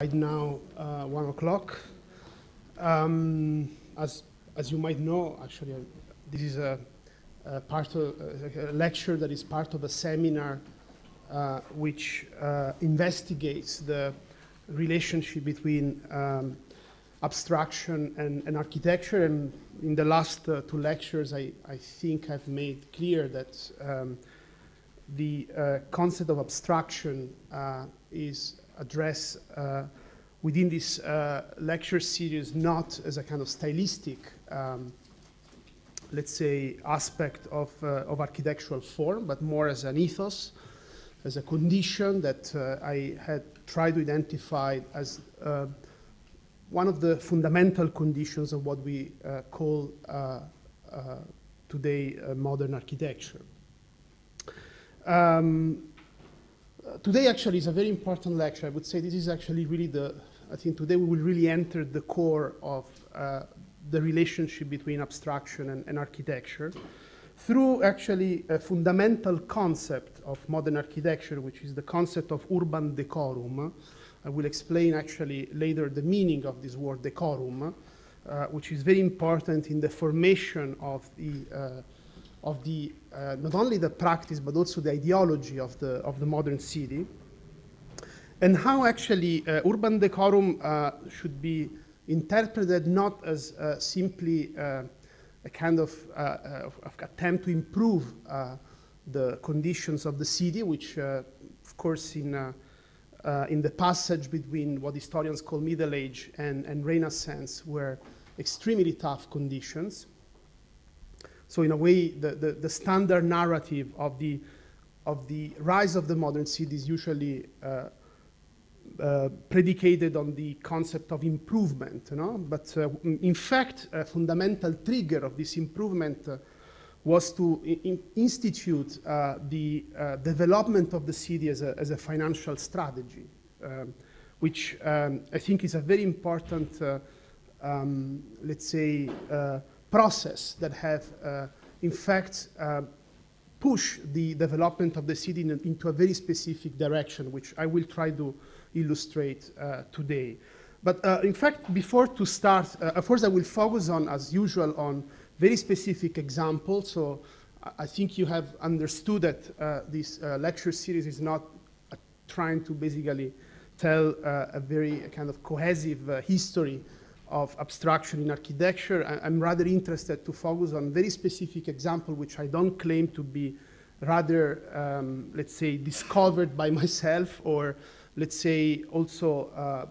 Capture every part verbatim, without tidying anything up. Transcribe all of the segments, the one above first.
Right now, uh, one o'clock. Um, as as you might know, actually, uh, this is a, a part of a, a lecture that is part of a seminar uh, which uh, investigates the relationship between um, abstraction and, and architecture. And in the last uh, two lectures, I, I think I've made clear that um, the uh, concept of abstraction uh, is addressed uh, within this uh, lecture series not as a kind of stylistic, um, let's say, aspect of, uh, of architectural form, but more as an ethos, as a condition that uh, I had tried to identify as uh, one of the fundamental conditions of what we uh, call uh, uh, today uh, modern architecture. Um, today actually is a very important lecture. I would say this is actually really the, I think today we will really enter the core of uh, the relationship between abstraction and, and architecture through actually a fundamental concept of modern architecture, which is the concept of urban decorum. I will explain actually later the meaning of this word decorum, uh, which is very important in the formation of the uh, of the, uh, not only the practice, but also the ideology of the, of the modern city, and how actually uh, urban decorum uh, should be interpreted not as uh, simply uh, a kind of, uh, of, of attempt to improve uh, the conditions of the city, which uh, of course in, uh, uh, in the passage between what historians call Middle Age and, and Renaissance were extremely tough conditions. So in a way, the, the, the standard narrative of the, of the rise of the modern city is usually uh, uh, predicated on the concept of improvement. You know? But uh, in fact, a fundamental trigger of this improvement uh, was to in institute uh, the uh, development of the city as a, as a financial strategy, um, which um, I think is a very important, uh, um, let's say, uh, process that have, uh, in fact, uh, push the development of the city in a, into a very specific direction, which I will try to illustrate uh, today. But uh, in fact, before to start, uh, of course, I will focus on, as usual, on very specific examples. So I think you have understood that uh, this uh, lecture series is not uh, trying to basically tell uh, a very kind of cohesive uh, history of abstraction in architecture. I, I'm rather interested to focus on very specific example, which I don't claim to be rather, um, let's say, discovered by myself, or let's say also uh,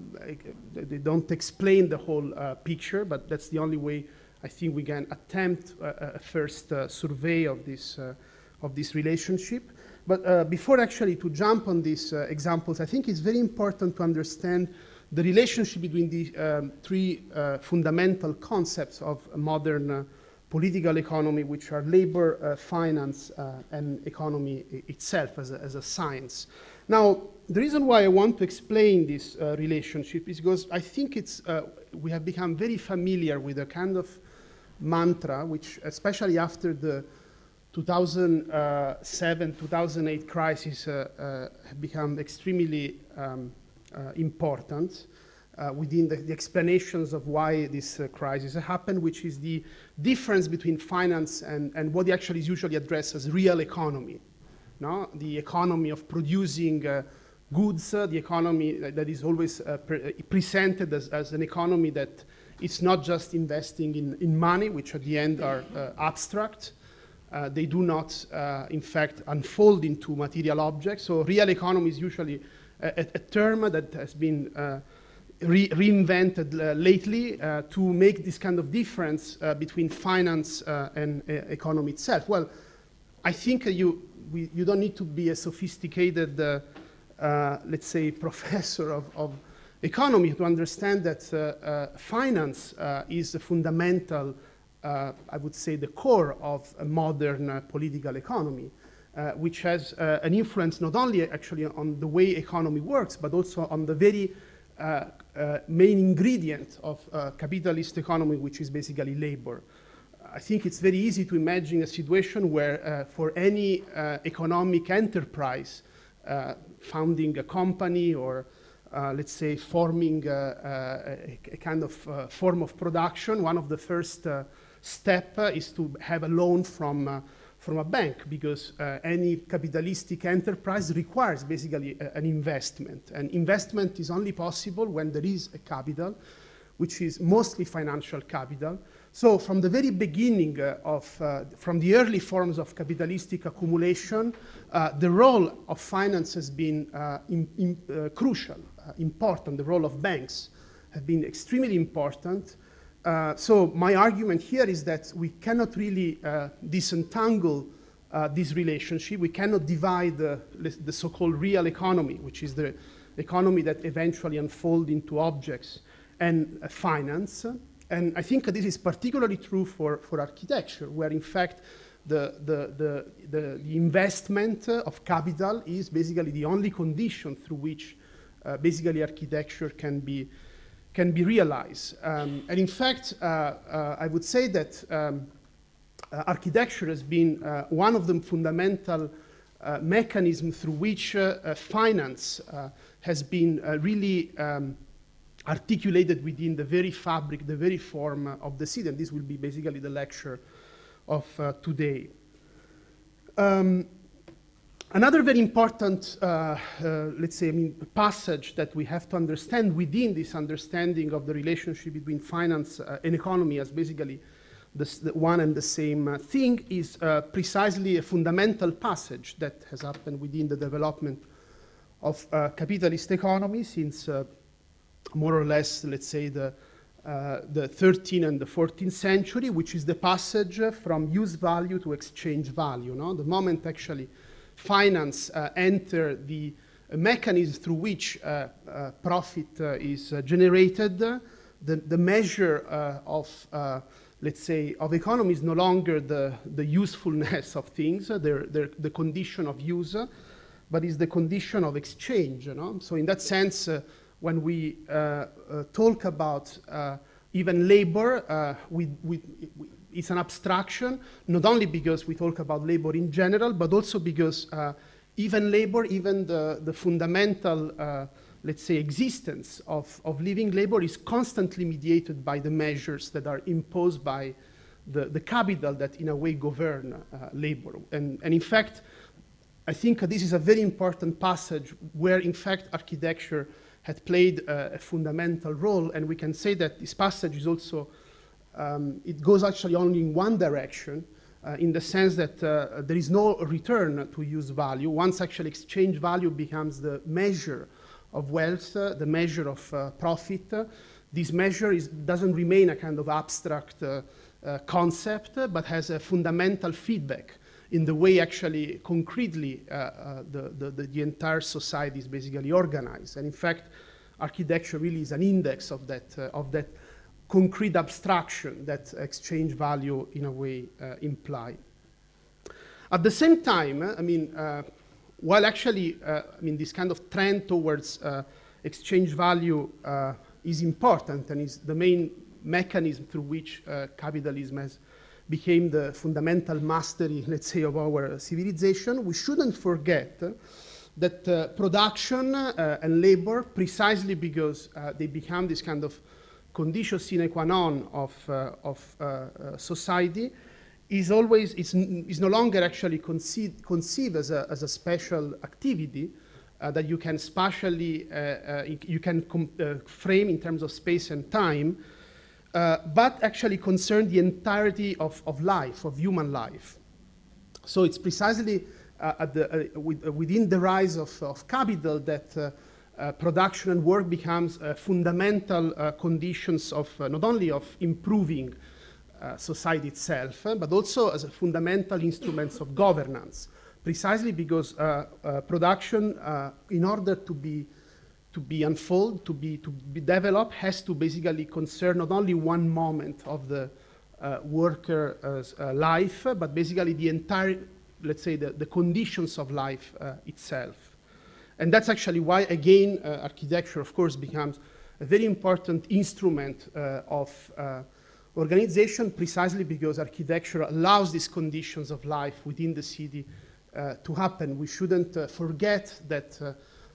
they don't explain the whole uh, picture, but that's the only way I think we can attempt a, a first uh, survey of this, uh, of this relationship. But uh, before actually to jump on these uh, examples, I think it's very important to understand the relationship between the um, three uh, fundamental concepts of modern uh, political economy, which are labor, uh, finance, uh, and economy itself as a, as a science. Now, the reason why I want to explain this uh, relationship is because I think it's, uh, we have become very familiar with a kind of mantra, which especially after the two thousand seven, two thousand eight crisis uh, uh, have become extremely um, Uh, important uh, within the, the explanations of why this uh, crisis happened, which is the difference between finance and, and what actually is usually addressed as real economy. No? The economy of producing uh, goods, uh, the economy that, that is always uh, pre presented as, as an economy that it's not just investing in, in money, which at the end are uh, abstract. Uh, they do not, uh, in fact, unfold into material objects. So real economy is usually A, a term that has been uh, re reinvented uh, lately uh, to make this kind of difference uh, between finance uh, and uh, economy itself. Well, I think uh, you, we, you don't need to be a sophisticated, uh, uh, let's say, professor of, of economy to understand that uh, uh, finance uh, is a fundamental, uh, I would say, the core of a modern uh, political economy. Uh, which has uh, an influence not only actually on the way economy works, but also on the very uh, uh, main ingredient of uh, capitalist economy, which is basically labor. I think it's very easy to imagine a situation where uh, for any uh, economic enterprise, uh, founding a company or uh, let's say, forming uh, uh, a, a kind of uh, form of production. One of the first uh, step uh, is to have a loan from, uh, from a bank, because uh, any capitalistic enterprise requires basically a, an investment. And investment is only possible when there is a capital, which is mostly financial capital. So from the very beginning uh, of, uh, from the early forms of capitalistic accumulation, uh, the role of finance has been uh, in, in, uh, crucial, uh, important. The role of banks have been extremely important. Uh, so my argument here is that we cannot really uh, disentangle uh, this relationship. We cannot divide uh, the so-called real economy, which is the economy that eventually unfolds into objects, and uh, finance. And I think this is particularly true for, for architecture, where in fact the, the, the, the, the investment of capital is basically the only condition through which uh, basically architecture can be, can be realized. Um, and in fact, uh, uh, I would say that um, uh, architecture has been uh, one of the fundamental uh, mechanisms through which uh, uh, finance uh, has been uh, really um, articulated within the very fabric, the very form uh, of the city, and this will be basically the lecture of uh, today. Um, another very important, uh, uh, let's say, I mean, passage that we have to understand within this understanding of the relationship between finance uh, and economy as basically the, the one and the same uh, thing is uh, precisely a fundamental passage that has happened within the development of uh, capitalist economy since uh, more or less, let's say, the, uh, the thirteenth and the fourteenth century, which is the passage from use value to exchange value. No? The moment actually finance uh, enter the uh, mechanism through which uh, uh, profit uh, is uh, generated, the, the measure uh, of, uh, let's say, of economy is no longer the, the usefulness of things, they're, they're the condition of use, but is the condition of exchange. You know? So in that sense, uh, when we uh, uh, talk about uh, even labor, uh, we, we, we, it's an abstraction, not only because we talk about labor in general, but also because uh, even labor, even the, the fundamental, uh, let's say, existence of, of living labor is constantly mediated by the measures that are imposed by the, the capital that in a way govern uh, labor. And, and in fact, I think this is a very important passage where in fact architecture had played uh, a fundamental role, and we can say that this passage is also, um, it goes actually only in one direction, uh, in the sense that uh, there is no return to use value. Once actually exchange value becomes the measure of wealth, uh, the measure of uh, profit, uh, this measure is, doesn't remain a kind of abstract uh, uh, concept, uh, but has a fundamental feedback in the way actually concretely uh, uh, the, the, the, the entire society is basically organized. And in fact, architecture really is an index of that, uh, of that concrete abstraction that exchange value in a way uh, imply. At the same time, I mean, uh, while actually, uh, I mean, this kind of trend towards uh, exchange value uh, is important and is the main mechanism through which uh, capitalism has became the fundamental mastery, let's say, of our civilization, we shouldn't forget that uh, production uh, and labor, precisely because uh, they become this kind of condition sine qua non of, uh, of uh, uh, society, is always, is, is no longer actually conceived, conceived as, a, as a special activity uh, that you can spatially, uh, uh, you can uh, frame in terms of space and time, Uh, but actually concern the entirety of, of life, of human life. So it's precisely uh, at the, uh, with, uh, within the rise of, of capital that uh, uh, production and work becomes uh, fundamental uh, conditions of uh, not only of improving uh, society itself, uh, but also as a fundamental instruments of governance, precisely because uh, uh, production, uh, in order to be to be unfold, to be, to be developed, has to basically concern not only one moment of the uh, worker's uh, life, but basically the entire, let's say, the, the conditions of life uh, itself. And that's actually why, again, uh, architecture, of course, becomes a very important instrument uh, of uh, organization, precisely because architecture allows these conditions of life within the city uh, to happen. We shouldn't uh, forget that uh,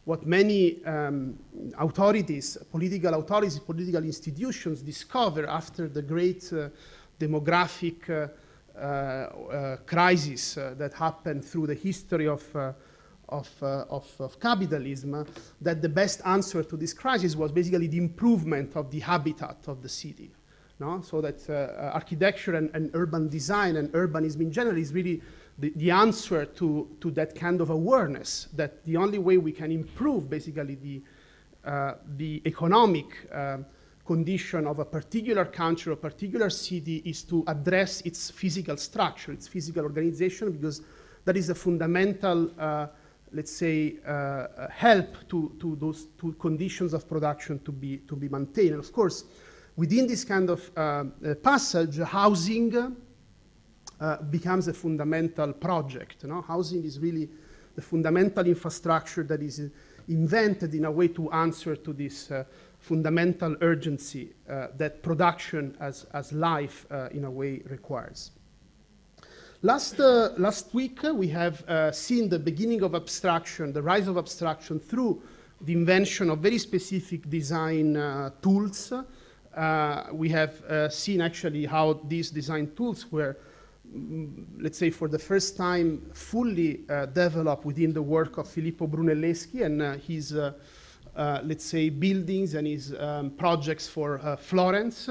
what many um, authorities, political authorities, political institutions discover after the great uh, demographic uh, uh, uh, crisis uh, that happened through the history of, uh, of, uh, of, of capitalism, uh, that the best answer to this crisis was basically the improvement of the habitat of the city. No? So that uh, architecture and, and urban design and urbanism in general is really the, the answer to, to that kind of awareness, that the only way we can improve basically the, uh, the economic uh, condition of a particular country or a particular city is to address its physical structure, its physical organization, because that is a fundamental, uh, let's say, uh, help to, to those two conditions of production to be, to be maintained. And of course, within this kind of uh, uh, passage, housing uh, becomes a fundamental project. You know? Housing is really the fundamental infrastructure that is uh, invented in a way to answer to this uh, fundamental urgency uh, that production as, as life uh, in a way requires. Last, uh, last week, uh, we have uh, seen the beginning of abstraction, the rise of abstraction through the invention of very specific design uh, tools. Uh, we have uh, seen actually how these design tools were, mm, let's say, for the first time fully uh, developed within the work of Filippo Brunelleschi and uh, his, uh, uh, let's say, buildings and his um, projects for uh, Florence.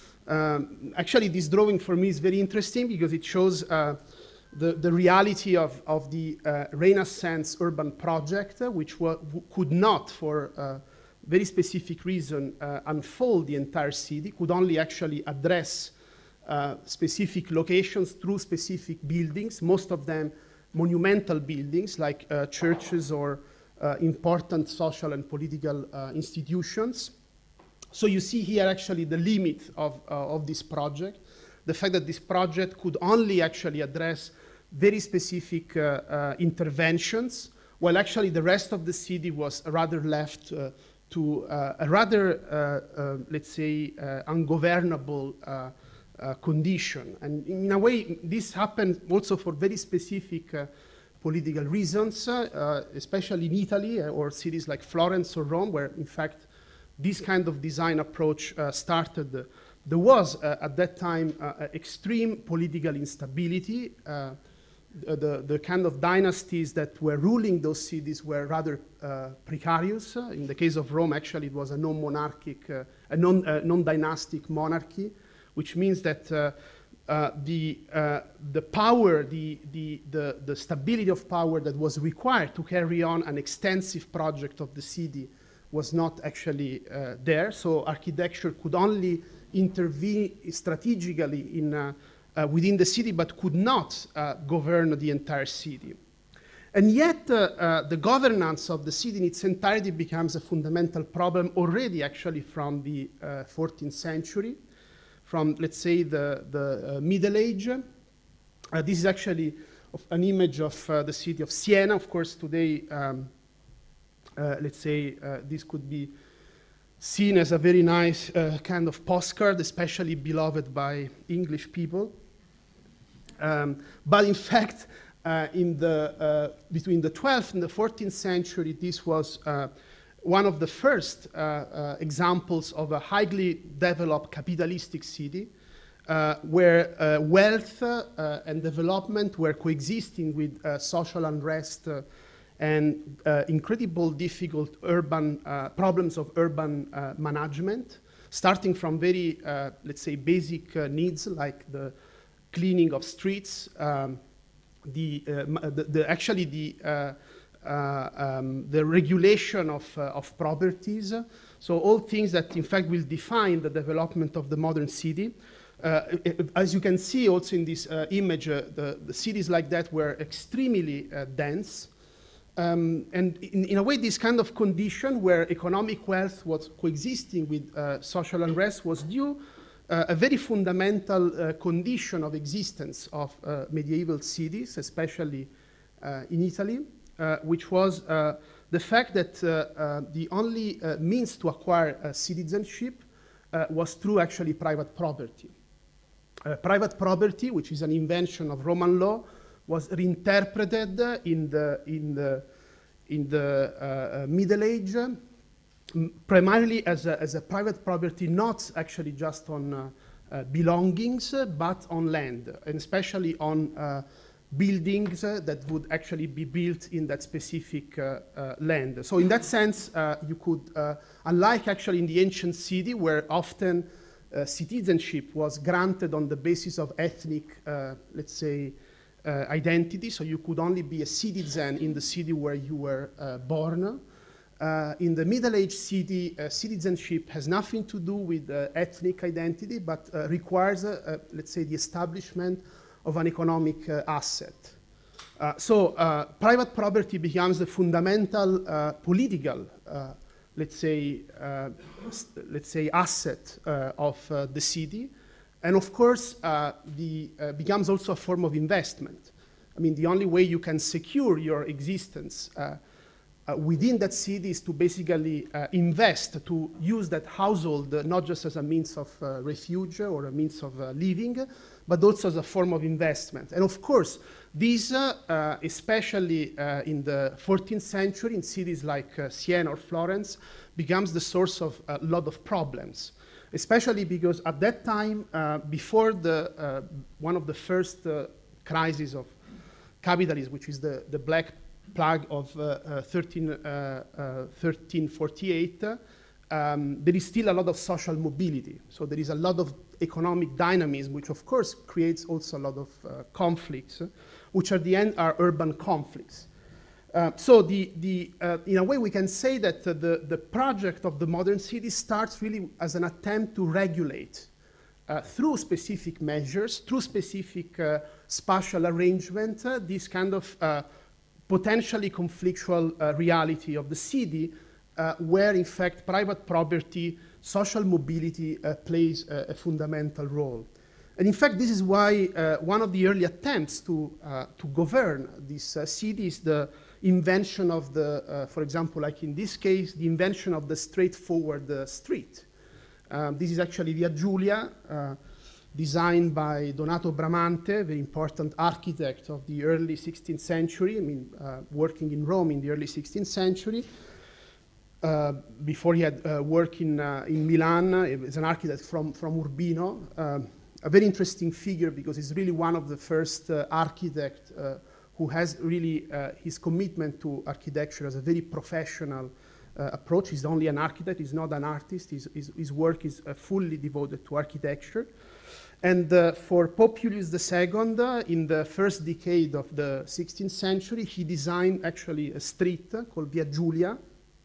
Um, actually, this drawing for me is very interesting because it shows uh, the, the reality of, of the uh, Renaissance urban project, uh, which could not, for uh, very specific reason, uh, unfold the entire city, could only actually address uh, specific locations through specific buildings, most of them monumental buildings like uh, churches or uh, important social and political uh, institutions. So you see here actually the limit of, uh, of this project, the fact that this project could only actually address very specific uh, uh, interventions, while actually the rest of the city was rather left uh, to uh, a rather, uh, uh, let's say, uh, ungovernable uh, uh, condition. And in a way, this happened also for very specific uh, political reasons, uh, especially in Italy uh, or cities like Florence or Rome, where in fact this kind of design approach uh, started. Uh, there was uh, at that time uh, extreme political instability. Uh, The, the kind of dynasties that were ruling those cities were rather uh, precarious. Uh, in the case of Rome, actually, it was a non-monarchic, uh, a non, uh, non-dynastic monarchy, which means that uh, uh, the, uh, the power, the, the, the, the stability of power that was required to carry on an extensive project of the city was not actually uh, there. So architecture could only intervene strategically in uh, Uh, within the city, but could not uh, govern the entire city. And yet, uh, uh, the governance of the city in its entirety becomes a fundamental problem already actually from the uh, fourteenth century, from, let's say, the, the uh, Middle Age. Uh, this is actually of an image of uh, the city of Siena. Of course, today, um, uh, let's say, uh, this could be seen as a very nice uh, kind of postcard, especially beloved by English people. Um, but in fact, uh, in the, uh, between the twelfth and the fourteenth century, this was uh, one of the first uh, uh, examples of a highly developed capitalistic city uh, where uh, wealth uh, and development were coexisting with uh, social unrest uh, and uh, incredible difficult urban uh, problems of urban uh, management, starting from very, uh, let's say, basic uh, needs like the cleaning of streets, um, the, uh, the, the actually the uh, uh, um, the regulation of uh, of properties. So all things that in fact will define the development of the modern city. Uh, as you can see also in this uh, image, uh, the, the cities like that were extremely uh, dense. Um, and in, in a way, this kind of condition where economic wealth was coexisting with uh, social unrest was due uh, a very fundamental uh, condition of existence of uh, medieval cities, especially uh, in Italy, uh, which was uh, the fact that uh, uh, the only uh, means to acquire uh, citizenship uh, was through actually private property. Uh, private property, which is an invention of Roman law, was reinterpreted in the, in the, in the uh, Middle Age, uh, primarily as a, as a private property, not actually just on uh, uh, belongings, uh, but on land, and especially on uh, buildings uh, that would actually be built in that specific uh, uh, land. So in that sense, uh, you could, uh, unlike actually in the ancient city, where often uh, citizenship was granted on the basis of ethnic, uh, let's say, uh, identity, so you could only be a citizen in the city where you were uh, born. Uh, in the Middle Age city, uh, citizenship has nothing to do with uh, ethnic identity, but uh, requires, uh, uh, let's say, the establishment of an economic uh, asset. Uh, so uh, private property becomes the fundamental uh, political, uh, let's say, uh, let's say, asset uh, of uh, the city, and of course, uh, the uh, becomes also a form of investment. I mean, the only way you can secure your existence uh, uh, within that city is to basically uh, invest, to use that household uh, not just as a means of uh, refuge or a means of uh, living, but also as a form of investment. And of course, these, uh, uh, especially uh, in the fourteenth century, in cities like uh, Siena or Florence, becomes the source of a lot of problems, especially because at that time, uh, before the, uh, one of the first uh, crises of capitalism, which is the, the Black Plague of uh, uh, thirteen forty-eight, um, there is still a lot of social mobility. So there is a lot of economic dynamism, which of course creates also a lot of uh, conflicts, uh, which at the end are urban conflicts. Uh, so the, the, uh, in a way we can say that uh, the, the project of the modern city starts really as an attempt to regulate uh, through specific measures, through specific uh, spatial arrangement, uh, this kind of uh, potentially conflictual uh, reality of the city, uh, where in fact private property, social mobility uh, plays a, a fundamental role. And in fact, this is why uh, one of the early attempts to, uh, to govern this uh, city is the invention of the, uh, for example, like in this case, the invention of the straightforward uh, street. Um, this is actually Via Giulia, uh, designed by Donato Bramante, a very important architect of the early sixteenth century, I mean, uh, working in Rome in the early sixteenth century. Uh, before he had uh, worked in, uh, in Milan, uh, as an architect from, from Urbino. Um, a very interesting figure because he's really one of the first uh, architects uh, who has really uh, his commitment to architecture as a very professional uh, approach. He's only an architect, he's not an artist. His, his, his work is uh, fully devoted to architecture. And uh, for Pope Julius the Second, uh, in the first decade of the sixteenth century, he designed actually a street uh, called Via Giulia.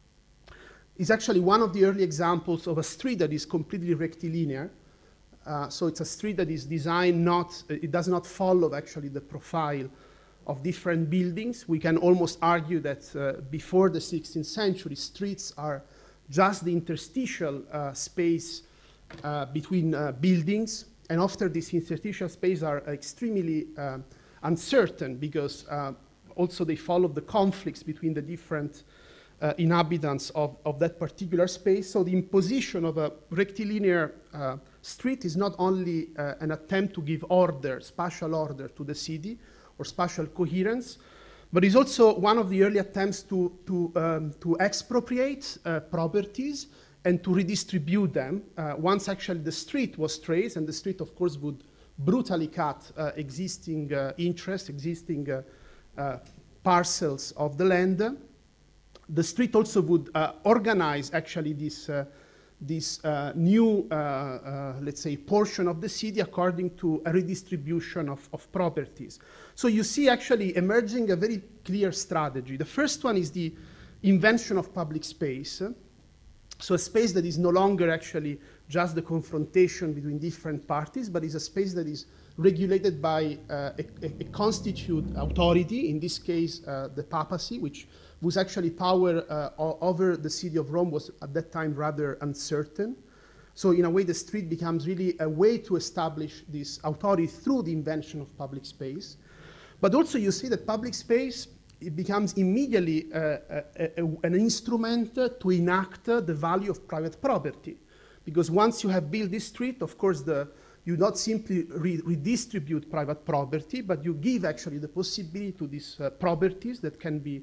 It's actually one of the early examples of a street that is completely rectilinear. Uh, so it's a street that is designed not, it does not follow actually the profile of different buildings. We can almost argue that uh, before the sixteenth century, streets are just the interstitial uh, space uh, between uh, buildings. And after this interstitial space are extremely uh, uncertain because uh, also they follow the conflicts between the different uh, inhabitants of, of that particular space. So the imposition of a rectilinear uh, street is not only uh, an attempt to give order, spatial order to the city or spatial coherence, but is also one of the early attempts to, to, um, to expropriate uh, properties and to redistribute them. Uh, once actually the street was traced, and the street of course would brutally cut uh, existing uh, interests, existing uh, uh, parcels of the land, the street also would uh, organize actually this, uh, this uh, new, uh, uh, let's say, portion of the city according to a redistribution of, of properties. So you see actually emerging a very clear strategy. The first one is the invention of public space. So a space that is no longer actually just the confrontation between different parties, but is a space that is regulated by uh, a, a, a constitute authority, in this case uh, the papacy, which whose actually power uh, over the city of Rome was at that time rather uncertain. So in a way the street becomes really a way to establish this authority through the invention of public space. But also you see that public space, it becomes immediately uh, a, a, an instrument uh, to enact uh, the value of private property. Because once you have built this street, of course, the, you not simply re redistribute private property, but you give actually the possibility to these uh, properties that can be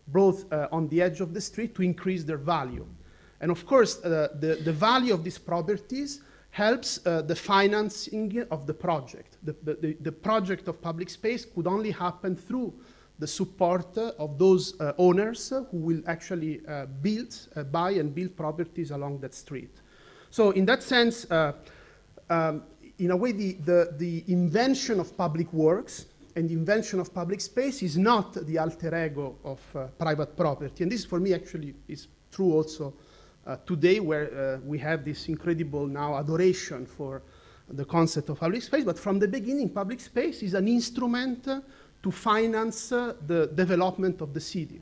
brought uh, on the edge of the street to increase their value. And of course, uh, the, the value of these properties helps uh, the financing of the project. The, the, the project of public space could only happen through the support uh, of those uh, owners uh, who will actually uh, build, uh, buy and build properties along that street. So in that sense, uh, um, in a way, the, the, the invention of public works and the invention of public space is not the alter ego of uh, private property. And this, for me, actually is true also uh, today, where uh, we have this incredible now adoration for the concept of public space. But from the beginning, public space is an instrument uh, to finance uh, the development of the city.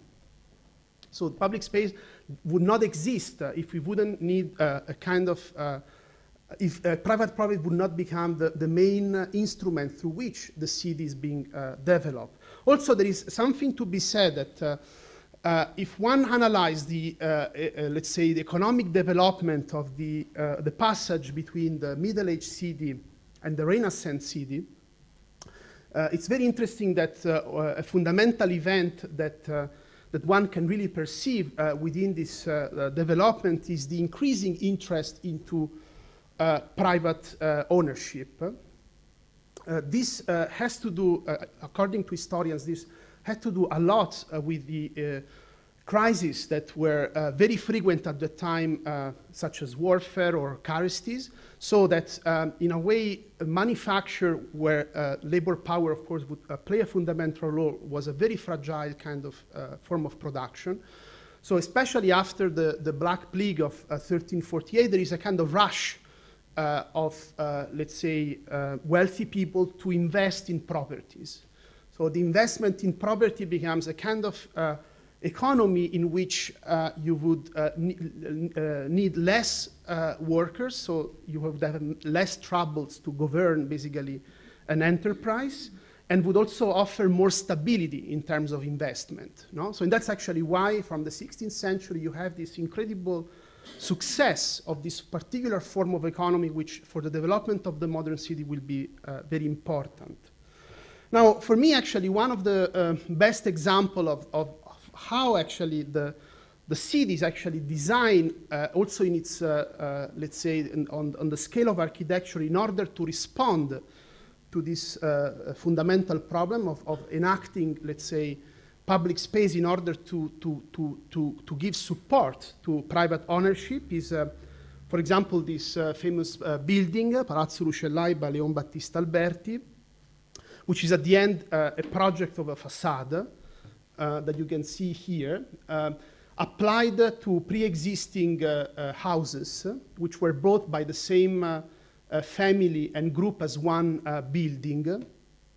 So public space would not exist uh, if we wouldn't need uh, a kind of, uh, if uh, private property would not become the, the main uh, instrument through which the city is being uh, developed. Also, there is something to be said that uh, uh, if one analyzes the, uh, uh, let's say, the economic development of the, uh, the passage between the Middle Age city and the Renaissance city, uh, it's very interesting that uh, a fundamental event that uh, that one can really perceive uh, within this uh, uh, development is the increasing interest into uh, private uh, ownership. Uh, this uh, has to do, uh, according to historians, this had to do a lot uh, with the uh, crises that were uh, very frequent at the time, uh, such as warfare or caresties, so that um, in a way, a manufacture where uh, labor power, of course, would uh, play a fundamental role was a very fragile kind of uh, form of production. So especially after the, the Black Plague of uh, thirteen forty-eight, there is a kind of rush uh, of, uh, let's say, uh, wealthy people to invest in properties. So the investment in property becomes a kind of uh, economy in which uh, you would uh, ne uh, need less uh, workers, so you would have less troubles to govern basically an enterprise, and would also offer more stability in terms of investment. No? So and that's actually why from the sixteenth century you have this incredible success of this particular form of economy, which for the development of the modern city will be uh, very important. Now, for me, actually, one of the uh, best example of, of how actually the, the city is actually designed uh, also in its, uh, uh, let's say, in, on, on the scale of architecture in order to respond to this uh, fundamental problem of, of enacting, let's say, public space in order to, to, to, to, to give support to private ownership is, uh, for example, this uh, famous uh, building, Palazzo Rucellai by Leon Battista Alberti, which is at the end uh, a project of a facade, Uh, that you can see here, uh, applied to pre-existing uh, uh, houses, uh, which were bought by the same uh, uh, family and group as one uh, building.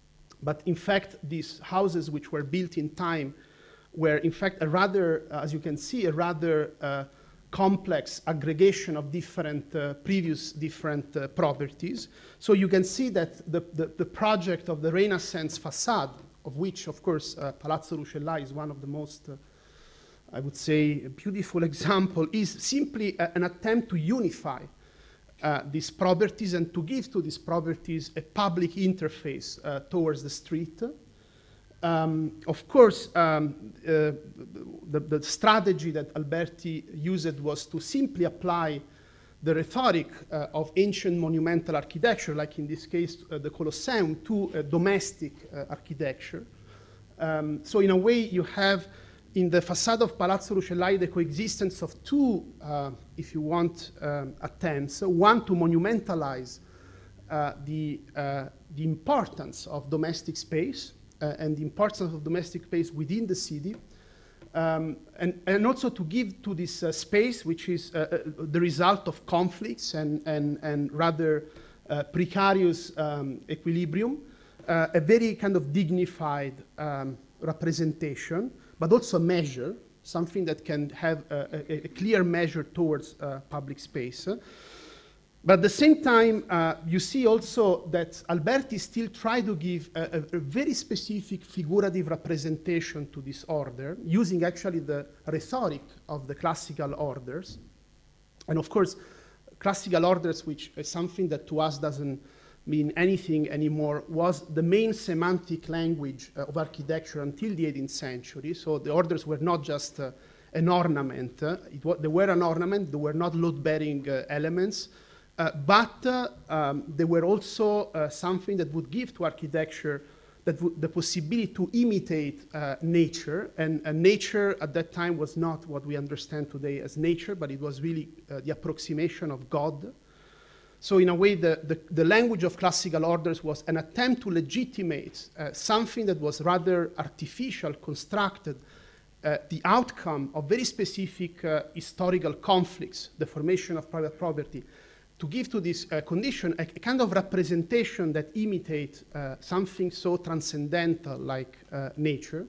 But in fact, these houses which were built in time were in fact a rather, uh, as you can see, a rather uh, complex aggregation of different, uh, previous different uh, properties. So you can see that the, the, the project of the Renaissance facade, of which, of course, uh, Palazzo Rucellai is one of the most, uh, I would say, a beautiful example, is simply a, an attempt to unify uh, these properties and to give to these properties a public interface uh, towards the street. Um, of course, um, uh, the, the strategy that Alberti used was to simply apply the rhetoric uh, of ancient monumental architecture, like in this case uh, the Colosseum, to uh, domestic uh, architecture. Um, so in a way you have in the facade of Palazzo Rucellai the coexistence of two, uh, if you want, um, attempts. One to monumentalize uh, the, uh, the importance of domestic space uh, and the importance of domestic space within the city. Um, and, and also to give to this uh, space, which is uh, uh, the result of conflicts and, and, and rather uh, precarious um, equilibrium, uh, a very kind of dignified um, representation, but also measure, something that can have a, a, a clear measure towards uh, public space. But at the same time, uh, you see also that Alberti still tried to give a, a, a very specific figurative representation to this order, using actually the rhetoric of the classical orders. And of course, classical orders, which is something that to us doesn't mean anything anymore, was the main semantic language uh, of architecture until the eighteenth century. So the orders were not just uh, an ornament. Uh, it wa they were an ornament. They were not load-bearing uh, elements. Uh, but uh, um, they were also uh, something that would give to architecture that the possibility to imitate uh, nature. And, and nature at that time was not what we understand today as nature, but it was really uh, the approximation of God. So in a way, the, the, the language of classical orders was an attempt to legitimate uh, something that was rather artificial, constructed, uh, the outcome of very specific uh, historical conflicts, the formation of private property, to give to this uh, condition a, a kind of representation that imitates uh, something so transcendental like uh, nature.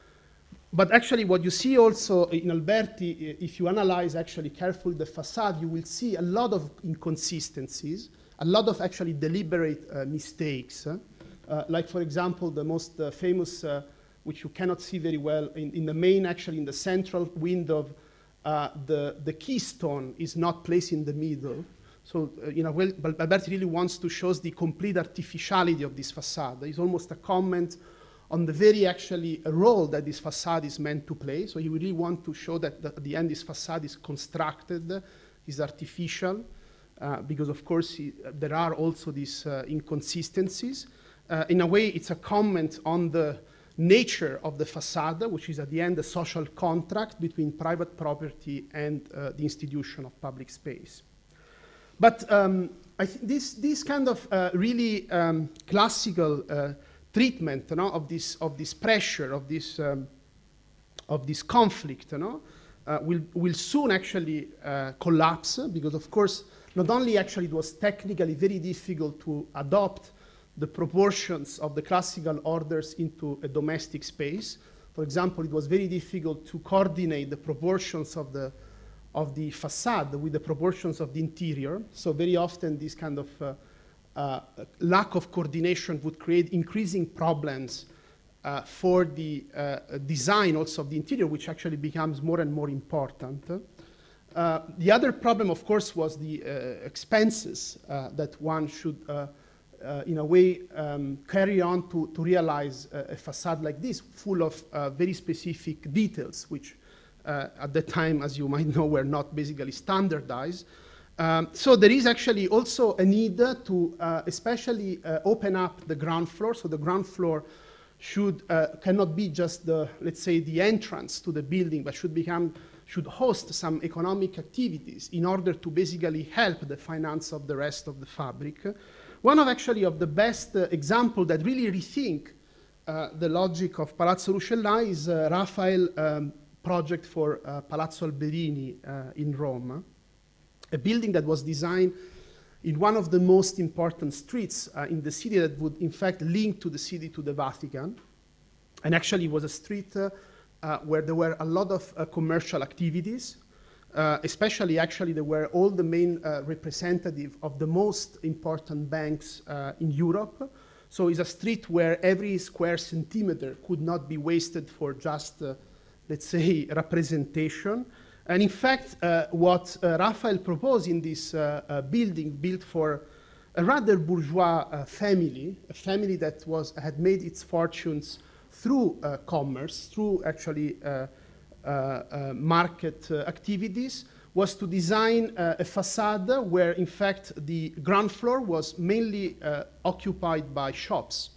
But actually what you see also in Alberti, if you analyze actually carefully the facade, you will see a lot of inconsistencies, a lot of actually deliberate uh, mistakes. Uh, uh, like for example, the most uh, famous, uh, which you cannot see very well, in, in the main, actually in the central window, uh, the, the keystone is not placed in the middle. So, uh, you know, well, Alberti really wants to show the complete artificiality of this facade. It's almost a comment on the very actually a role that this facade is meant to play. So he really wants to show that the, at the end this facade is constructed, is artificial, uh, because of course he, uh, there are also these uh, inconsistencies. Uh, in a way, it's a comment on the nature of the facade, which is at the end a social contract between private property and uh, the institution of public space. But um, I th this, this kind of uh, really um, classical uh, treatment, you know, of this of this pressure, of this um, of this conflict, you know, uh, will will soon actually uh, collapse, because of course not only actually it was technically very difficult to adopt the proportions of the classical orders into a domestic space. For example, it was very difficult to coordinate the proportions of the of the facade with the proportions of the interior. So very often this kind of uh, uh, lack of coordination would create increasing problems uh, for the uh, design also of the interior, which actually becomes more and more important. Uh, the other problem, of course, was the uh, expenses uh, that one should, uh, uh, in a way, um, carry on to, to realize a, a facade like this, full of uh, very specific details, which Uh, at that time, as you might know, were not basically standardized. Um, so there is actually also a need uh, to uh, especially uh, open up the ground floor. So the ground floor should, uh, cannot be just the, let's say, the entrance to the building, but should become, should host some economic activities in order to basically help the finance of the rest of the fabric. One of actually of the best uh, example that really rethink uh, the logic of Palazzo Ruscellai is uh, Raphael um, project for uh, Palazzo Alberini uh, in Rome, a building that was designed in one of the most important streets uh, in the city that would in fact link to the city to the Vatican. And actually it was a street uh, uh, where there were a lot of uh, commercial activities, uh, especially actually there were all the main uh, representatives of the most important banks uh, in Europe. So it's a street where every square centimeter could not be wasted for just uh, let's say, representation. And in fact, uh, what uh, Raphael proposed in this uh, uh, building, built for a rather bourgeois uh, family, a family that was, had made its fortunes through uh, commerce, through actually uh, uh, uh, market uh, activities, was to design uh, a facade where, in fact, the ground floor was mainly uh, occupied by shops,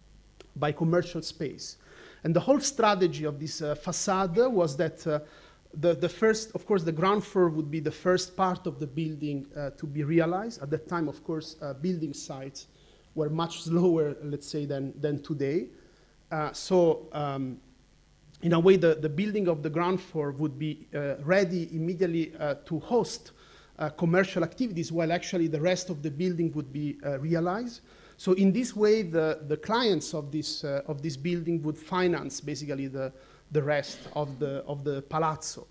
by commercial space. And the whole strategy of this uh, facade was that uh, the, the first, of course, the ground floor would be the first part of the building uh, to be realized. At that time, of course, uh, building sites were much slower, let's say, than, than today. Uh, so um, in a way, the, the building of the ground floor would be uh, ready immediately uh, to host uh, commercial activities, while actually the rest of the building would be uh, realized. So in this way, the, the clients of this, uh, of this building would finance basically the, the rest of the, of the palazzo.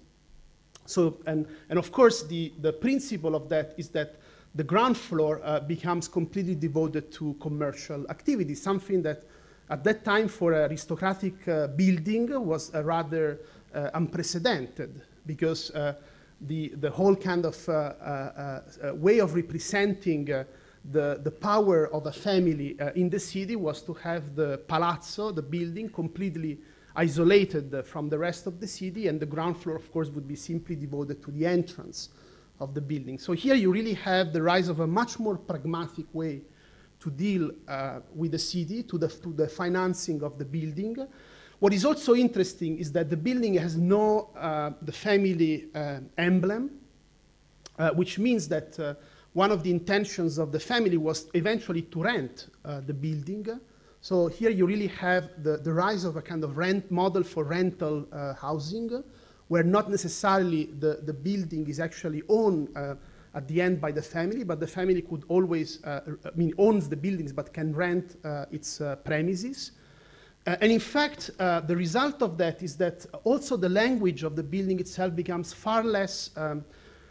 So, and, and of course, the, the principle of that is that the ground floor uh, becomes completely devoted to commercial activity, something that at that time for an aristocratic uh, building was uh, rather uh, unprecedented, because uh, the, the whole kind of uh, uh, uh, way of representing uh, the, the power of a family uh, in the city was to have the palazzo, the building, completely isolated uh, from the rest of the city, and the ground floor, of course, would be simply devoted to the entrance of the building. So here you really have the rise of a much more pragmatic way to deal uh, with the city, to the, to the financing of the building. What is also interesting is that the building has no, uh, the family uh, emblem, uh, which means that uh, one of the intentions of the family was eventually to rent uh, the building. So here you really have the, the rise of a kind of rent model for rental uh, housing, where not necessarily the, the building is actually owned uh, at the end by the family, but the family could always, uh, I mean, owns the buildings, but can rent uh, its uh, premises. Uh, and in fact, uh, the result of that is that also the language of the building itself becomes far less um,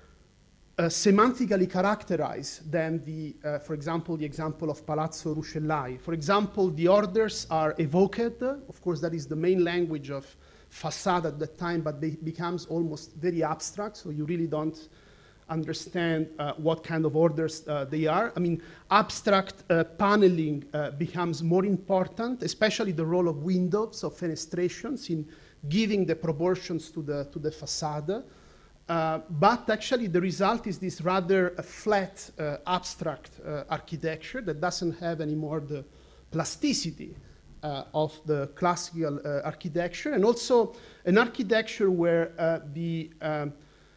uh, semantically characterized than the, uh, for example, the example of Palazzo Ruscellai. For example, the orders are evoked. Of course, that is the main language of facade at that time, but it becomes almost very abstract, so you really don't understand uh, what kind of orders uh, they are. I mean, abstract uh, paneling uh, becomes more important, especially the role of windows, of fenestrations in giving the proportions to the, to the facade. Uh, but actually the result is this rather uh, flat, uh, abstract uh, architecture that doesn't have anymore the plasticity uh, of the classical uh, architecture, and also an architecture where uh, the um,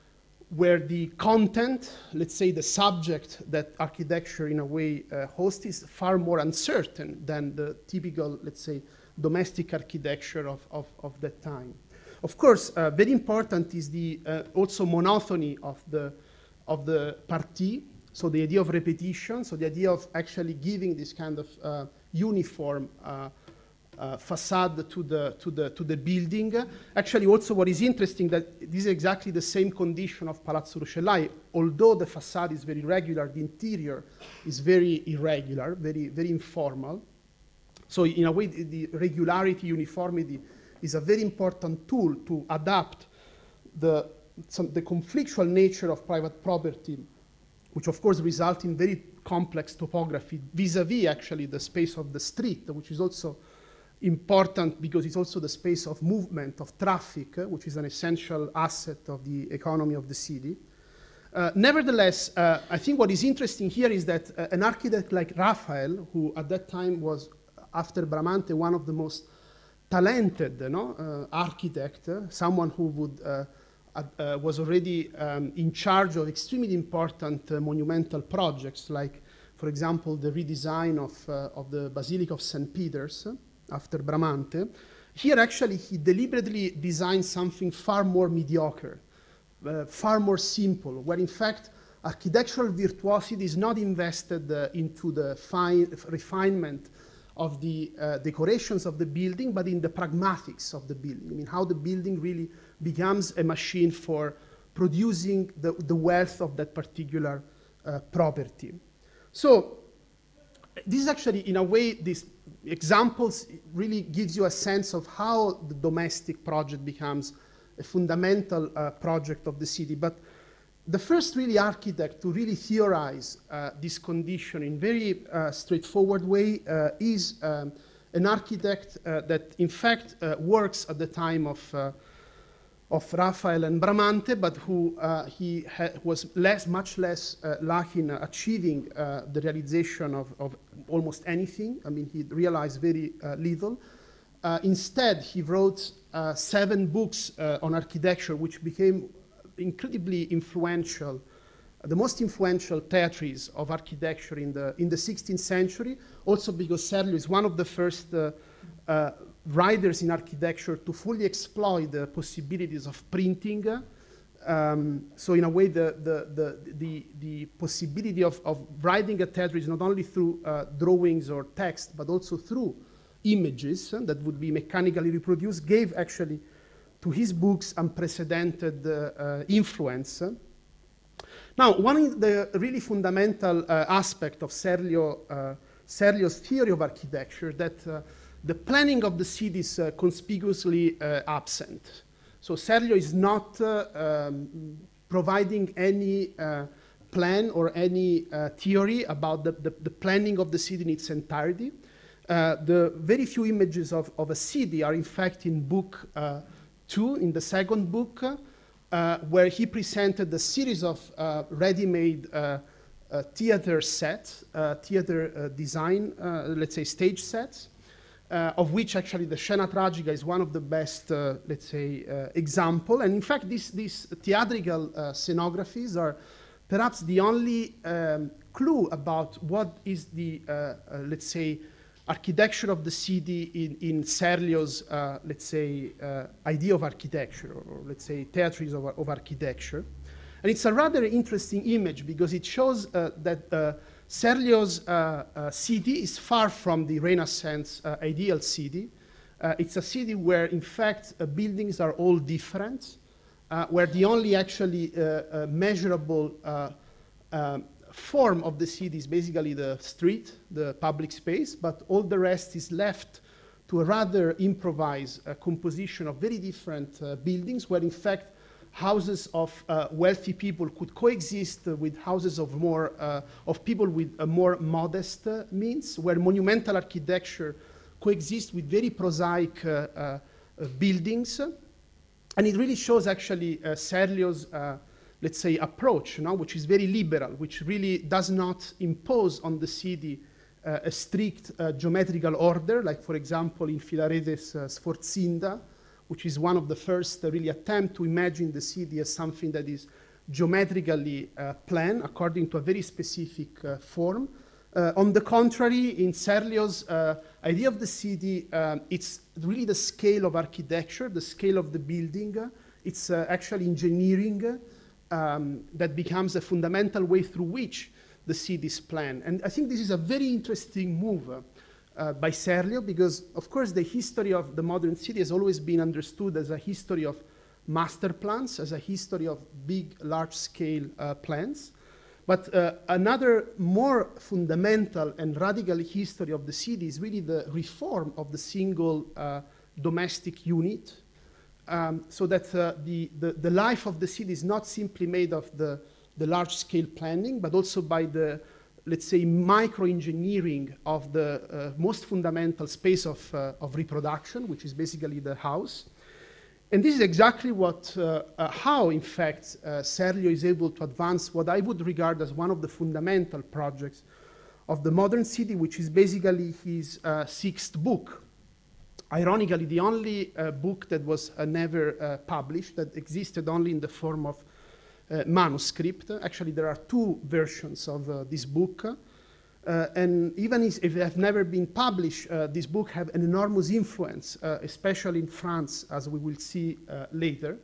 where the content, let's say the subject that architecture in a way uh, hosts, is far more uncertain than the typical, let's say, domestic architecture of, of, of that time. Of course, uh, very important is the uh, also monotony of the, of the partie, so the idea of repetition, so the idea of actually giving this kind of uh, uniform uh, Uh, facade to the, to, the, to the building. Actually, also what is interesting that this is exactly the same condition of Palazzo Ruscellai. Although the facade is very regular, the interior is very irregular, very, very informal. So in a way, the, the regularity, uniformity is a very important tool to adapt the, some, the conflictual nature of private property, which of course result in very complex topography vis-a-vis actually the space of the street, which is also important because it's also the space of movement, of traffic, uh, which is an essential asset of the economy of the city. Uh, nevertheless, uh, I think what is interesting here is that uh, an architect like Raphael, who at that time was, after Bramante, one of the most talented you know, uh, architect, uh, someone who would, uh, uh, was already um, in charge of extremely important uh, monumental projects, like, for example, the redesign of, uh, of the Basilica of Saint Peter's, uh, after Bramante. Here, actually, he deliberately designed something far more mediocre, uh, far more simple, where, in fact, architectural virtuosity is not invested uh, into the fine refinement of the uh, decorations of the building, but in the pragmatics of the building. I mean, how the building really becomes a machine for producing the, the wealth of that particular uh, property. So, this is actually, in a way, these examples really gives you a sense of how the domestic project becomes a fundamental uh, project of the city. But the first really architect to really theorize uh, this condition in very uh, straightforward way uh, is um, an architect uh, that, in fact, uh, works at the time of uh, of Raphael and Bramante, but who uh, he was less, much less uh, lucky in achieving uh, the realization of, of almost anything. I mean, he realized very uh, little. Uh, instead, he wrote uh, seven books uh, on architecture, which became incredibly influential, uh, the most influential treatise of architecture in the, in the sixteenth century, also because Serlio is one of the first uh, uh, writers in architecture to fully exploit the possibilities of printing. Um, so in a way, the, the, the, the, the possibility of, of writing a treatise not only through uh, drawings or text, but also through images uh, that would be mechanically reproduced, gave actually to his books unprecedented uh, uh, influence. Now, one of the really fundamental uh, aspect of Serlio, uh, Serlio's theory of architecture that uh, the planning of the city is uh, conspicuously uh, absent. So Serlio is not uh, um, providing any uh, plan or any uh, theory about the, the, the planning of the city in its entirety. Uh, the very few images of, of a city are in fact in book uh, two, in the second book, uh, where he presented a series of uh, ready-made uh, uh, theater sets, uh, theater uh, design, uh, let's say stage sets, uh, of which actually the Scena Tragica is one of the best, uh, let's say, uh, example. And in fact, these, these theatrical uh, scenographies are perhaps the only um, clue about what is the, uh, uh, let's say, architecture of the city in, in Serlio's, uh, let's say, uh, idea of architecture, or, or let's say theatres of, of architecture. And it's a rather interesting image because it shows uh, that uh, Serlio's uh, uh, city is far from the Renaissance uh, ideal city. Uh, it's a city where, in fact, uh, buildings are all different, uh, where the only actually uh, uh, measurable uh, um, form of the city is basically the street, the public space, but all the rest is left to a rather improvised uh, composition of very different uh, buildings, where in fact houses of uh, wealthy people could coexist uh, with houses of more uh, of people with a more modest uh, means, where monumental architecture coexists with very prosaic uh, uh, uh, buildings, and it really shows actually uh, Serlio's uh, let's say, approach, you know, which is very liberal, which really does not impose on the city uh, a strict uh, geometrical order, like, for example, in Filarete's uh, Sforzinda, which is one of the first uh, really attempt to imagine the city as something that is geometrically uh, planned according to a very specific uh, form. Uh, on the contrary, in Serlio's uh, idea of the city, um, it's really the scale of architecture, the scale of the building. Uh, it's uh, actually engineering, Um, that becomes a fundamental way through which the city is planned. And I think this is a very interesting move uh, by Serlio, because, of course, the history of the modern city has always been understood as a history of master plans, as a history of big, large-scale uh, plans. But uh, another more fundamental and radical history of the city is really the reform of the single uh, domestic unit, Um, so that uh, the, the, the life of the city is not simply made of the, the large-scale planning, but also by the, let's say, micro-engineering of the uh, most fundamental space of, uh, of reproduction, which is basically the house. And this is exactly what, uh, uh, how, in fact, uh, Serlio is able to advance what I would regard as one of the fundamental projects of the modern city, which is basically his uh, sixth book. Ironically, the only uh, book that was uh, never uh, published, that existed only in the form of uh, manuscript. Actually, there are two versions of uh, this book. Uh, and even if they have never been published, uh, this book have an enormous influence, uh, especially in France, as we will see uh, later.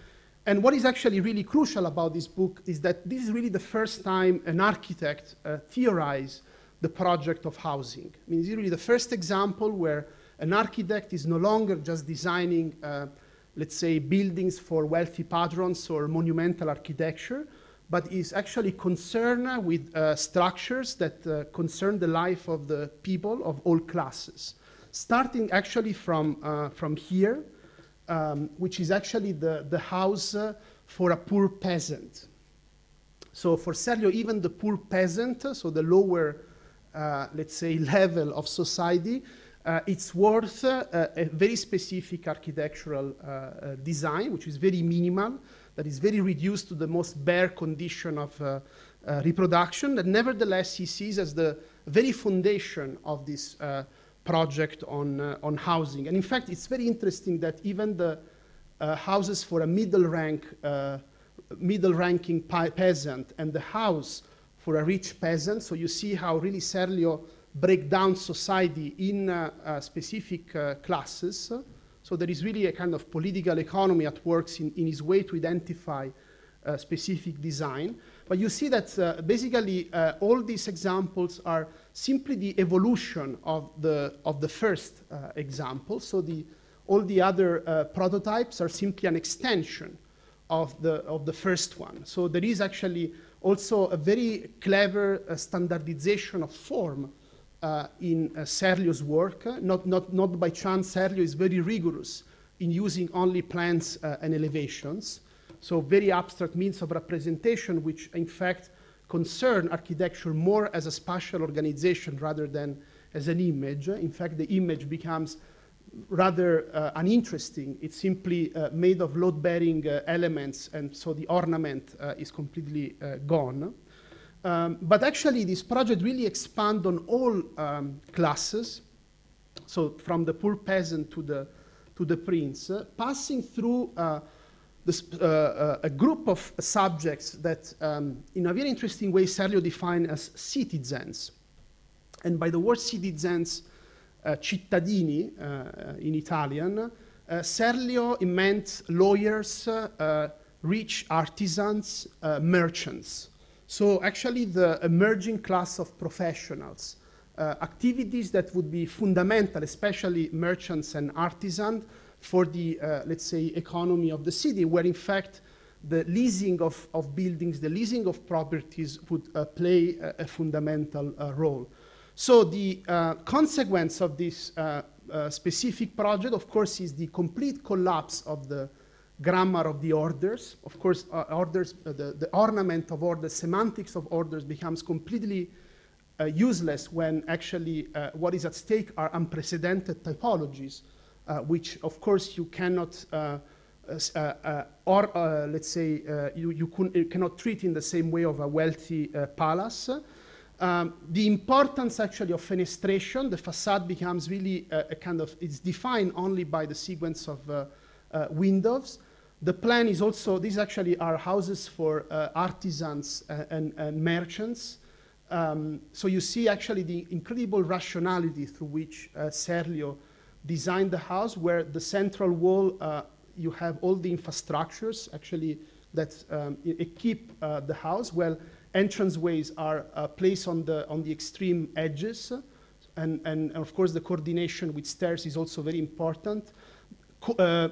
And what is actually really crucial about this book is that this is really the first time an architect uh, theorized the project of housing. I mean, this is really the first example where an architect is no longer just designing, uh, let's say, buildings for wealthy patrons or monumental architecture, but is actually concerned with uh, structures that uh, concern the life of the people of all classes, starting actually from, uh, from here, um, which is actually the, the house uh, for a poor peasant. So for Serlio, even the poor peasant, so the lower, uh, let's say, level of society, Uh, it's worth uh, a very specific architectural uh, uh, design, which is very minimal, that is very reduced to the most bare condition of uh, uh, reproduction, that nevertheless he sees as the very foundation of this uh, project on, uh, on housing. And in fact, it's very interesting that even the uh, houses for a middle rank, uh, middle ranking peasant and the house for a rich peasant, so you see how really Serlio break down society in uh, uh, specific uh, classes. So there is really a kind of political economy at work in, in his way to identify uh, specific design. But you see that uh, basically uh, all these examples are simply the evolution of the, of the first uh, example. So the, all the other uh, prototypes are simply an extension of the, of the first one. So there is actually also a very clever uh, standardization of form Uh, in uh, Serlio's work. Uh, not, not, not by chance, Serlio is very rigorous in using only plans uh, and elevations. So very abstract means of representation, which in fact concern architecture more as a spatial organization rather than as an image. In fact, the image becomes rather uh, uninteresting. It's simply uh, made of load-bearing uh, elements, and so the ornament uh, is completely uh, gone. Um, but actually, this project really expands on all um, classes, so from the poor peasant to the, to the prince, uh, passing through uh, this, uh, uh, a group of subjects that, um, in a very interesting way, Serlio defined as citizens. And by the word citizens, uh, cittadini uh, in Italian, uh, Serlio meant lawyers, uh, uh, rich artisans, uh, merchants. So actually the emerging class of professionals, uh, activities that would be fundamental, especially merchants and artisans, for the, uh, let's say, economy of the city, where in fact the leasing of, of buildings, the leasing of properties would uh, play a, a fundamental uh, role. So the uh, consequence of this uh, uh, specific project, of course, is the complete collapse of the grammar of the orders. Of course, uh, orders, uh, the, the ornament of orders, semantics of orders becomes completely uh, useless when actually uh, what is at stake are unprecedented typologies, uh, which, of course, you cannot, uh, uh, uh, or uh, let's say, uh, you, you, you cannot treat in the same way of a wealthy uh, palace. Um, the importance actually of fenestration, the facade becomes really a, a kind of, it's defined only by the sequence of uh, uh, windows. The plan is also, these actually are houses for uh, artisans uh, and, and merchants. Um, so you see actually the incredible rationality through which uh, Serlio designed the house, where the central wall, uh, you have all the infrastructures actually that um, equip uh, the house, while entranceways are uh, placed on the, on the extreme edges. And, and of course, the coordination with stairs is also very important. Co uh,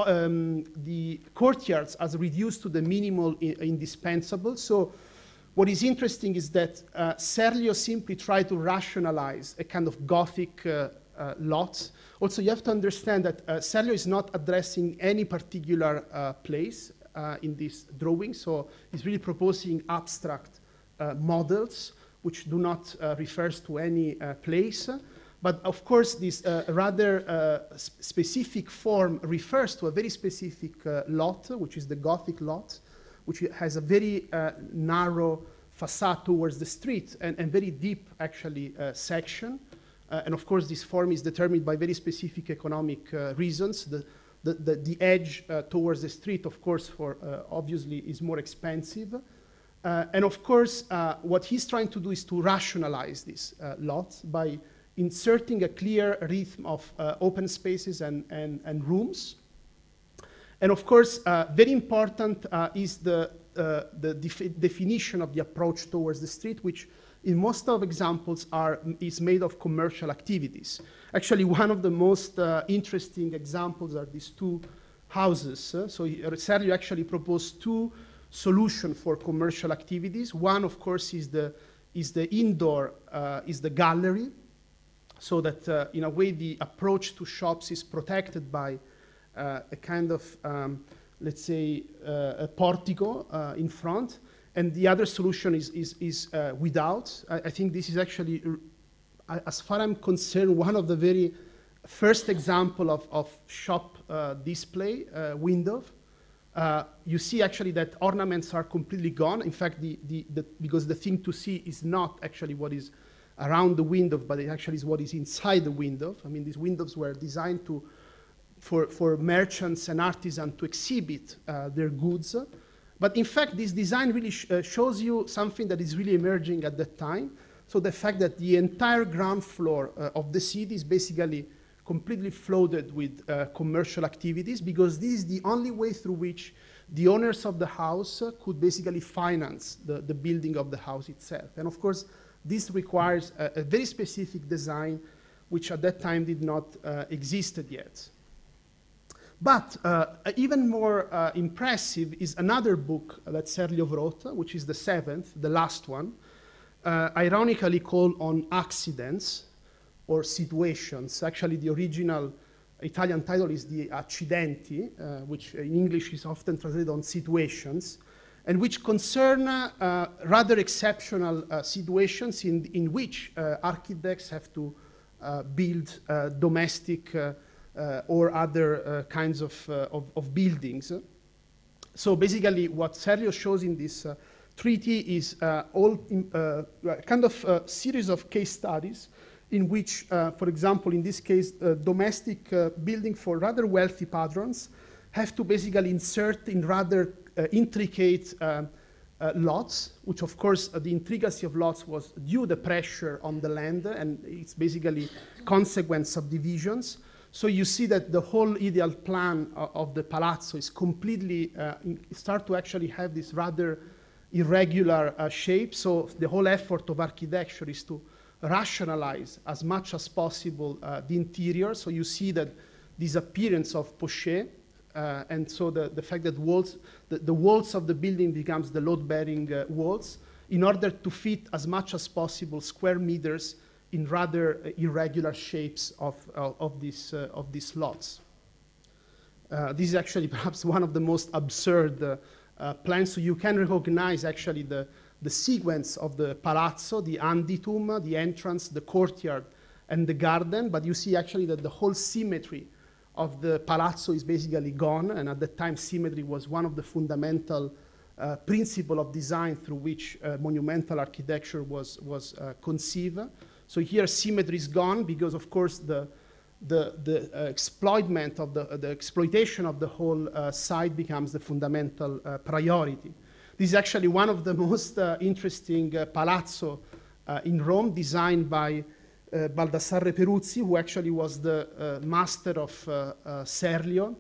um, the courtyards are reduced to the minimal indispensable. So what is interesting is that uh, Serlio simply tried to rationalize a kind of Gothic uh, uh, lot. Also, you have to understand that uh, Serlio is not addressing any particular uh, place uh, in this drawing. So he's really proposing abstract uh, models, which do not uh, refer to any uh, place. But of course, this uh, rather uh, specific form refers to a very specific uh, lot, which is the Gothic lot, which has a very uh, narrow facade towards the street and, and very deep, actually, uh, section. Uh, and of course, this form is determined by very specific economic uh, reasons. The, the, the, the edge uh, towards the street, of course, for uh, obviously is more expensive. Uh, and of course, uh, what he's trying to do is to rationalize this uh, lot by inserting a clear rhythm of uh, open spaces and, and, and rooms. And of course, uh, very important uh, is the, uh, the def definition of the approach towards the street, which in most of examples are, is made of commercial activities. Actually, one of the most uh, interesting examples are these two houses. Uh, so Serlio actually proposed two solutions for commercial activities. One, of course, is the, is the indoor, uh, is the gallery, so that uh, in a way the approach to shops is protected by uh, a kind of, um, let's say, uh, a portico uh, in front. And the other solution is, is, is uh, without. I, I think this is actually, uh, as far as I'm concerned, one of the very first example of, of shop uh, display uh, window. Uh, you see actually that ornaments are completely gone. In fact, the, the, the, because the thing to see is not actually what is around the window, but it actually is what is inside the window. I mean, these windows were designed to, for, for merchants and artisans to exhibit uh, their goods. But in fact, this design really sh uh, shows you something that is really emerging at that time. So the fact that the entire ground floor uh, of the city is basically completely flooded with uh, commercial activities, because this is the only way through which the owners of the house uh, could basically finance the, the building of the house itself. And of course, this requires a, a very specific design, which at that time did not uh, existed yet. But uh, even more uh, impressive is another book that Serlio wrote, which is the seventh, the last one, uh, ironically called On Accidents or Situations. Actually, the original Italian title is the Accidenti, uh, which in English is often translated on situations. and which concern uh, rather exceptional uh, situations in, in which uh, architects have to uh, build uh, domestic uh, uh, or other uh, kinds of, uh, of, of buildings. So basically what Serlio shows in this uh, treaty is uh, all in, uh, kind of a series of case studies in which, uh, for example, in this case, uh, domestic uh, building for rather wealthy patrons have to basically insert in rather uh, intricate uh, uh, lots, which of course uh, the intricacy of lots was due to the pressure on the land, and it's basically consequent subdivisions. So you see that the whole ideal plan of, of the palazzo is completely, uh, in, start to actually have this rather irregular uh, shape. So the whole effort of architecture is to rationalize as much as possible uh, the interior. So you see that this appearance of poché, uh, and so the, the fact that walls, the, the walls of the building becomes the load-bearing uh, walls in order to fit as much as possible square meters in rather uh, irregular shapes of, uh, of, this, uh, of these lots. Uh, this is actually perhaps one of the most absurd uh, uh, plans. So you can recognize actually the, the sequence of the palazzo, the anditum, the entrance, the courtyard, and the garden, but you see actually that the whole symmetry of the palazzo is basically gone, and at that time symmetry was one of the fundamental uh, principles of design through which uh, monumental architecture was, was uh, conceived. So here symmetry is gone because of course the, the, the uh, exploitment of the, uh, the exploitation of the whole uh, site becomes the fundamental uh, priority. This is actually one of the most uh, interesting uh, palazzo uh, in Rome, designed by uh, Baldassarre Peruzzi, who actually was the uh, master of uh, uh, Serlio.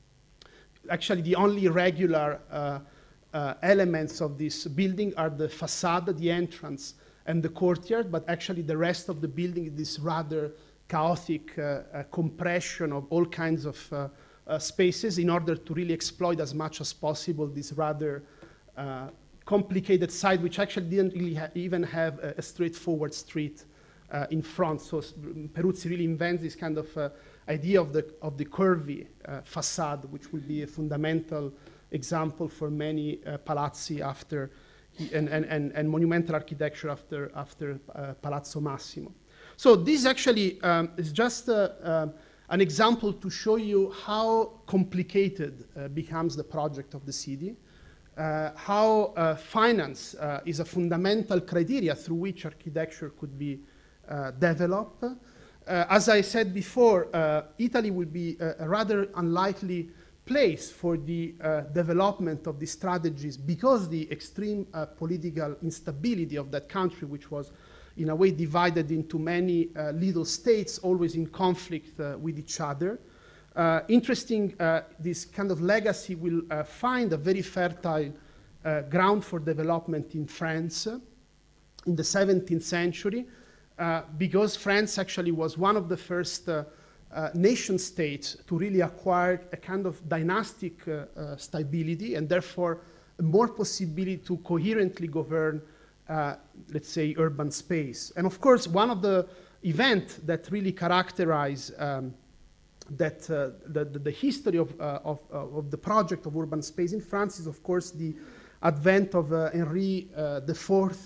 Actually, the only regular uh, uh, elements of this building are the facade, the entrance, and the courtyard, but actually the rest of the building is this rather chaotic uh, uh, compression of all kinds of uh, uh, spaces in order to really exploit as much as possible this rather Uh, complicated site, which actually didn't really ha even have a, a straightforward street uh, in front. So Peruzzi really invents this kind of uh, idea of the, of the curvy uh, facade, which will be a fundamental example for many uh, palazzi after, he, and, and, and, and monumental architecture after, after uh, Palazzo Massimo. So this actually um, is just uh, uh, an example to show you how complicated uh, becomes the project of the city. Uh, how uh, finance uh, is a fundamental criteria through which architecture could be uh, developed. Uh, as I said before, uh, Italy will be a, a rather unlikely place for the uh, development of these strategies because the extreme uh, political instability of that country, which was in a way divided into many uh, little states, always in conflict uh, with each other. Uh, interesting, uh, this kind of legacy will uh, find a very fertile uh, ground for development in France uh, in the seventeenth century, uh, because France actually was one of the first uh, uh, nation states to really acquire a kind of dynastic uh, uh, stability and therefore more possibility to coherently govern, uh, let's say, urban space. And of course, one of the events that really characterize um, that uh, the, the, the history of, uh, of, uh, of the project of urban space in France is, of course, the advent of uh, Henri uh, the Fourth,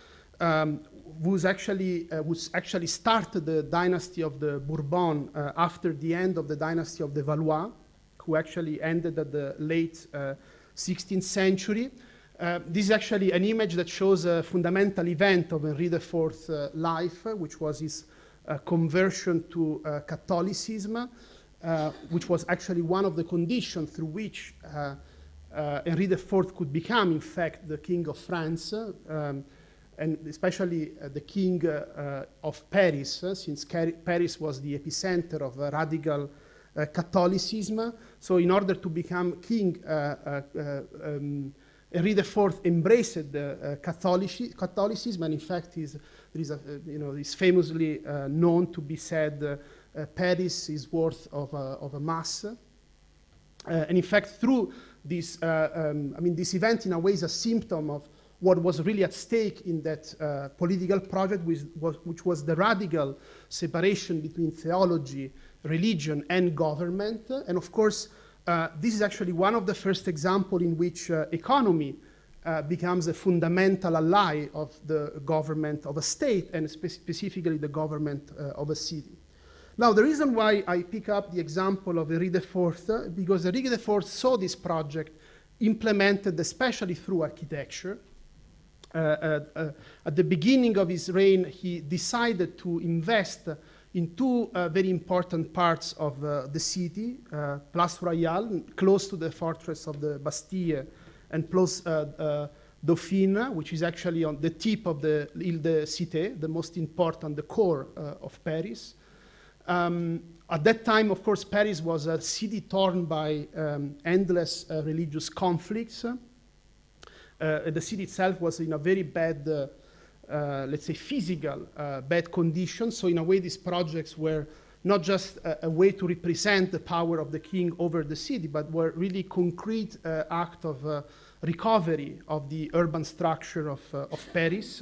um, who's actually, uh, who's actually started the dynasty of the Bourbon uh, after the end of the dynasty of the Valois, who actually ended at the late uh, sixteenth century. Uh, this is actually an image that shows a fundamental event of Henri the Fourth's uh, life, uh, which was his Uh, conversion to uh, Catholicism, uh, which was actually one of the conditions through which uh, uh, Henri the Fourth could become, in fact, the King of France, um, and especially uh, the King uh, uh, of Paris, uh, since Paris was the epicenter of uh, radical uh, Catholicism. So in order to become king, uh, uh, uh, um, Henri the Fourth embraced uh, Catholic Catholicism, and in fact, he's, there is a, uh, you know, he's famously uh, known to be said, uh, uh, Paris is worth of a, of a mass. Uh, and in fact, through this, uh, um, I mean, this event in a way is a symptom of what was really at stake in that uh, political project, which was, which was the radical separation between theology, religion, and government. And of course, Uh, this is actually one of the first examples in which uh, economy uh, becomes a fundamental ally of the government of a state, and spe specifically the government uh, of a city. Now, the reason why I pick up the example of Henri the Fourth, uh, because Henri the Fourth saw this project implemented especially through architecture. Uh, uh, uh, at the beginning of his reign, he decided to invest in two uh, very important parts of uh, the city, uh, Place Royale, close to the fortress of the Bastille, and Place uh, uh, Dauphine, which is actually on the tip of the Ile de Cité, the most important, the core uh, of Paris. Um, at that time, of course, Paris was a city torn by um, endless uh, religious conflicts. Uh, the city itself was in a very bad, uh, uh, let's say, physical uh, bad condition. So in a way, these projects were not just a, a way to represent the power of the king over the city, but were really concrete uh, act of uh, recovery of the urban structure of, uh, of Paris.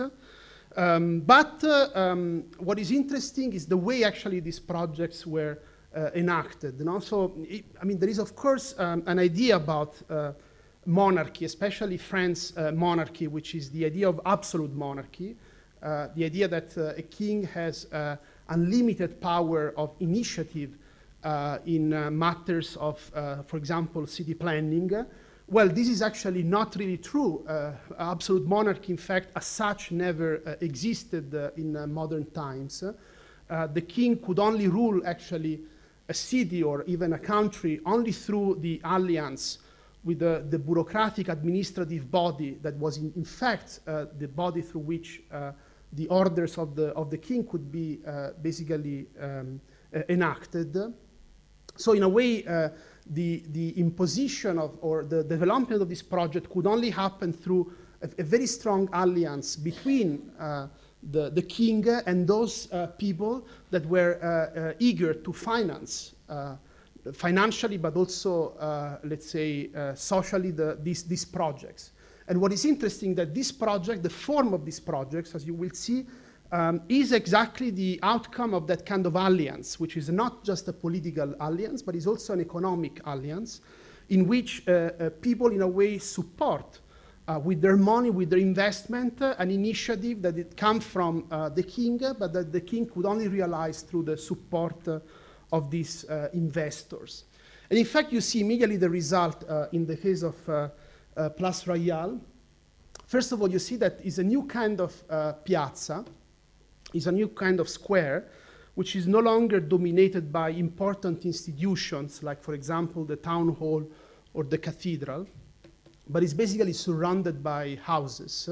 Um, but uh, um, what is interesting is the way actually these projects were uh, enacted. You know? So, it, I mean, there is, of course, um, an idea about uh, monarchy, especially French uh, monarchy, which is the idea of absolute monarchy, uh, the idea that uh, a king has uh, unlimited power of initiative uh, in uh, matters of, uh, for example, city planning. Well, this is actually not really true. Uh, absolute monarchy, in fact, as such, never uh, existed uh, in uh, modern times. Uh, the king could only rule, actually, a city or even a country only through the alliance with the, the bureaucratic administrative body that was, in, in fact, uh, the body through which uh, the orders of the, of the king could be uh, basically um, uh, enacted. So, in a way, uh, The, the imposition of, or the development of this project could only happen through a, a very strong alliance between uh, the, the king and those uh, people that were uh, uh, eager to finance, uh, financially, but also, uh, let's say, uh, socially, the, these, these projects. And what is interesting that this project, the form of these projects, as you will see, Um, is exactly the outcome of that kind of alliance, which is not just a political alliance, but is also an economic alliance, in which uh, uh, people, in a way, support uh, with their money, with their investment, uh, an initiative that it comes from uh, the king, but that the king could only realize through the support uh, of these uh, investors. And in fact, you see immediately the result uh, in the case of uh, uh, Place Royale. First of all, you see that it's a new kind of uh, piazza, is a new kind of square, which is no longer dominated by important institutions, like, for example, the town hall or the cathedral, but is basically surrounded by houses.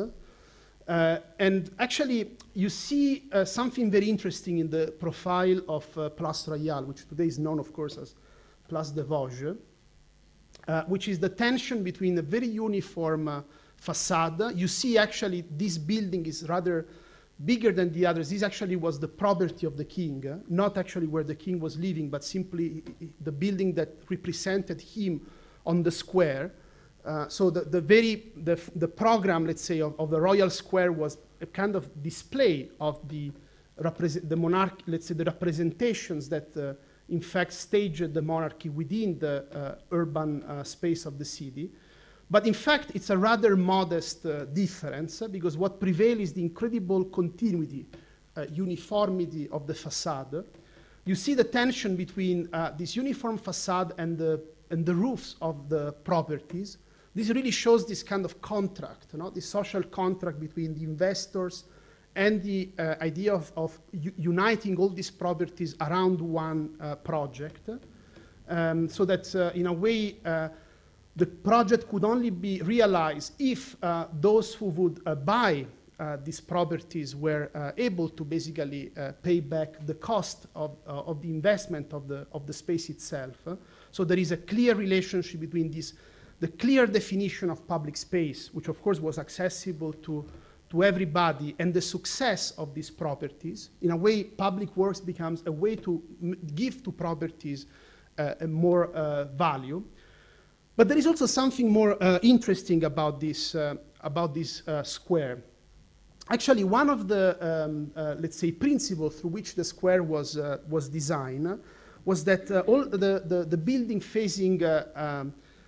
Uh, and actually, you see uh, something very interesting in the profile of uh, Place Royale, which today is known, of course, as Place des Vosges, uh, which is the tension between a very uniform uh, facade. You see, actually, this building is rather bigger than the others. This actually was the property of the king, uh, not actually where the king was living, but simply the building that represented him on the square. Uh, so the, the very, the, the program, let's say, of, of the royal square was a kind of display of the, the monarch, let's say, the representations that, uh, in fact, staged the monarchy within the uh, urban uh, space of the city. But in fact, it's a rather modest uh, difference, uh, because what prevails is the incredible continuity, uh, uniformity of the facade. You see the tension between uh, this uniform facade and the, and the roofs of the properties. This really shows this kind of contract, you know, this social contract between the investors and the uh, idea of, of uniting all these properties around one uh, project. Um, so that, uh, in a way, uh, the project could only be realized if uh, those who would uh, buy uh, these properties were uh, able to basically uh, pay back the cost of, uh, of the investment of the, of the space itself. Uh, so there is a clear relationship between this, the clear definition of public space, which of course was accessible to, to everybody, and the success of these properties. In a way, public works becomes a way to m give to properties uh, a more uh, value. But there is also something more uh, interesting about this, uh, about this uh, square. Actually, one of the, um, uh, let's say, principles through which the square was, uh, was designed was that uh, all the, the, the building facing uh, um,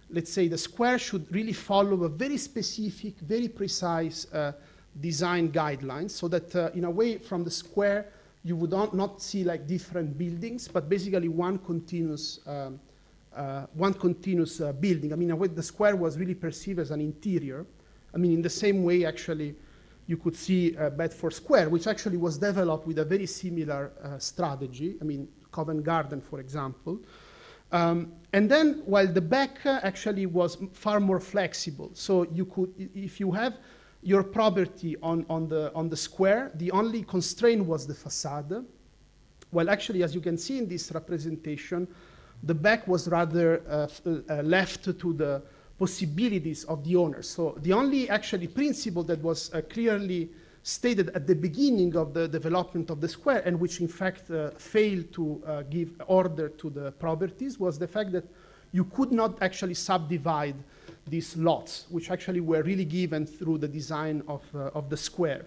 let's say, the square should really follow a very specific, very precise uh, design guidelines, so that uh, in a way from the square you would not, not see like different buildings, but basically one continuous, um, uh, one continuous uh, building. I mean, in a way the square was really perceived as an interior. I mean, in the same way, actually, you could see uh, Bedford Square, which actually was developed with a very similar uh, strategy. I mean, Covent Garden, for example. Um, and then, while the back uh, actually was far more flexible. So you could, if you have your property on, on, the, on the square, the only constraint was the facade. Well, actually, as you can see in this representation, the back was rather uh, uh, left to the possibilities of the owner. So the only actually principle that was uh, clearly stated at the beginning of the development of the square, and which in fact uh, failed to uh, give order to the properties, was the fact that you could not actually subdivide these lots, which actually were really given through the design of, uh, of the square.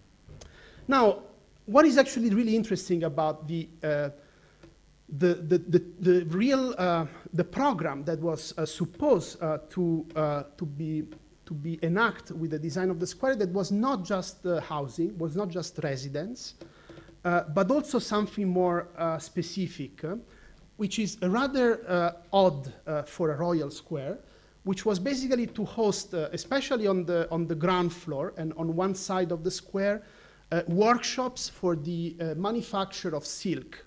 Now, what is actually really interesting about the uh, The, the, the, the real, uh, the program that was uh, supposed uh, to, uh, to, be, to be enacted with the design of the square, that was not just uh, housing, was not just residence, uh, but also something more uh, specific, uh, which is rather uh, odd uh, for a royal square, which was basically to host, uh, especially on the, on the ground floor and on one side of the square, uh, workshops for the uh, manufacture of silk,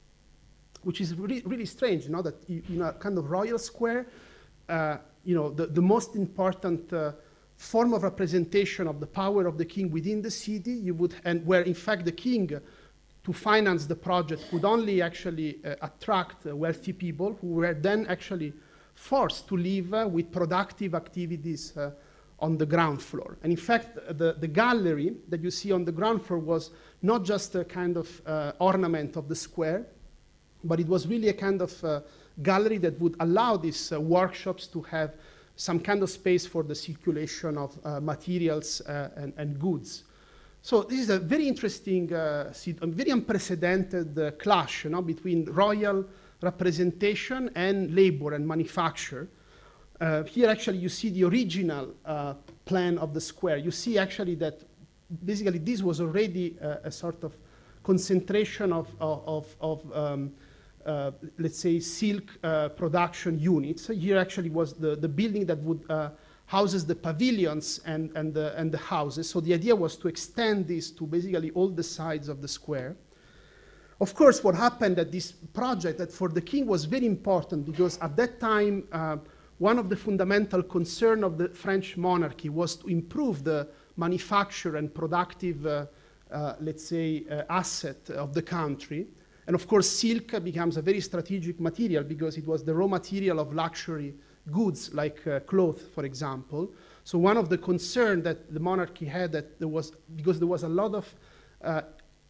which is really, really strange, you know, that in a kind of royal square, uh, you know, the, the most important uh, form of representation of the power of the king within the city, you would, and where in fact the king, uh, to finance the project, could only actually uh, attract uh, wealthy people who were then actually forced to live uh, with productive activities uh, on the ground floor. And in fact, the, the gallery that you see on the ground floor was not just a kind of uh, ornament of the square, but it was really a kind of uh, gallery that would allow these uh, workshops to have some kind of space for the circulation of uh, materials uh, and, and goods. So this is a very interesting, uh, a very unprecedented uh, clash, you know, between royal representation and labor and manufacture. Uh, here actually you see the original uh, plan of the square. You see actually that basically this was already uh, a sort of concentration of, of, of um, Uh, let's say, silk uh, production units. So here actually was the, the building that would uh, houses the pavilions and, and, the, and the houses. So the idea was to extend this to basically all the sides of the square. Of course, what happened at this project that for the king was very important, because at that time, uh, one of the fundamental concerns of the French monarchy was to improve the manufacture and productive, uh, uh, let's say, uh, asset of the country. And of course, silk becomes a very strategic material because it was the raw material of luxury goods like uh, clothes, for example. So one of the concerns that the monarchy had, that there was, because there was a lot of uh,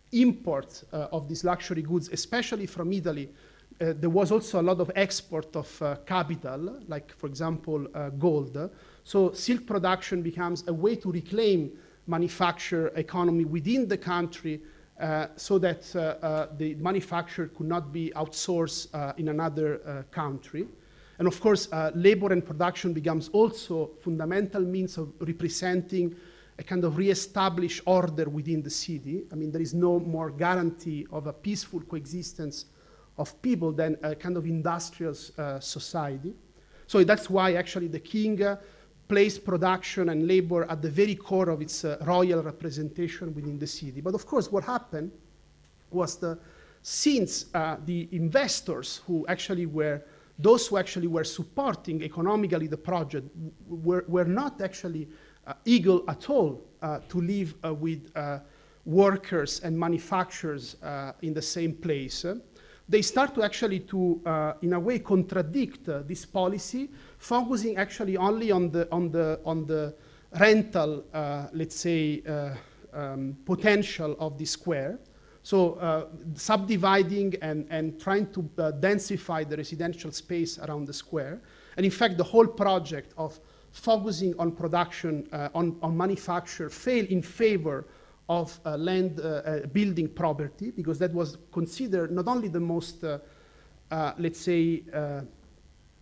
import uh, of these luxury goods, especially from Italy, uh, there was also a lot of export of uh, capital, like, for example, uh, gold. So silk production becomes a way to reclaim manufacture economy within the country, Uh, so that uh, uh, the manufacture could not be outsourced uh, in another uh, country. And of course, uh, labor and production becomes also fundamental means of representing a kind of re-established order within the city. I mean, there is no more guarantee of a peaceful coexistence of people than a kind of industrial uh, society. So that's why actually the king uh, placed production and labor at the very core of its uh, royal representation within the city. But of course, what happened was the, since uh, the investors who actually were, those who actually were supporting economically the project were, were not actually uh, eager at all uh, to live uh, with uh, workers and manufacturers uh, in the same place, uh, they start to actually to, uh, in a way, contradict uh, this policy, focusing actually only on the, on the, on the rental, uh, let's say, uh, um, potential of the square. So uh, subdividing and, and trying to uh, densify the residential space around the square. And in fact, the whole project of focusing on production, uh, on, on manufacture, failed in favor of uh, land uh, uh, building property, because that was considered not only the most, uh, uh, let's say, uh,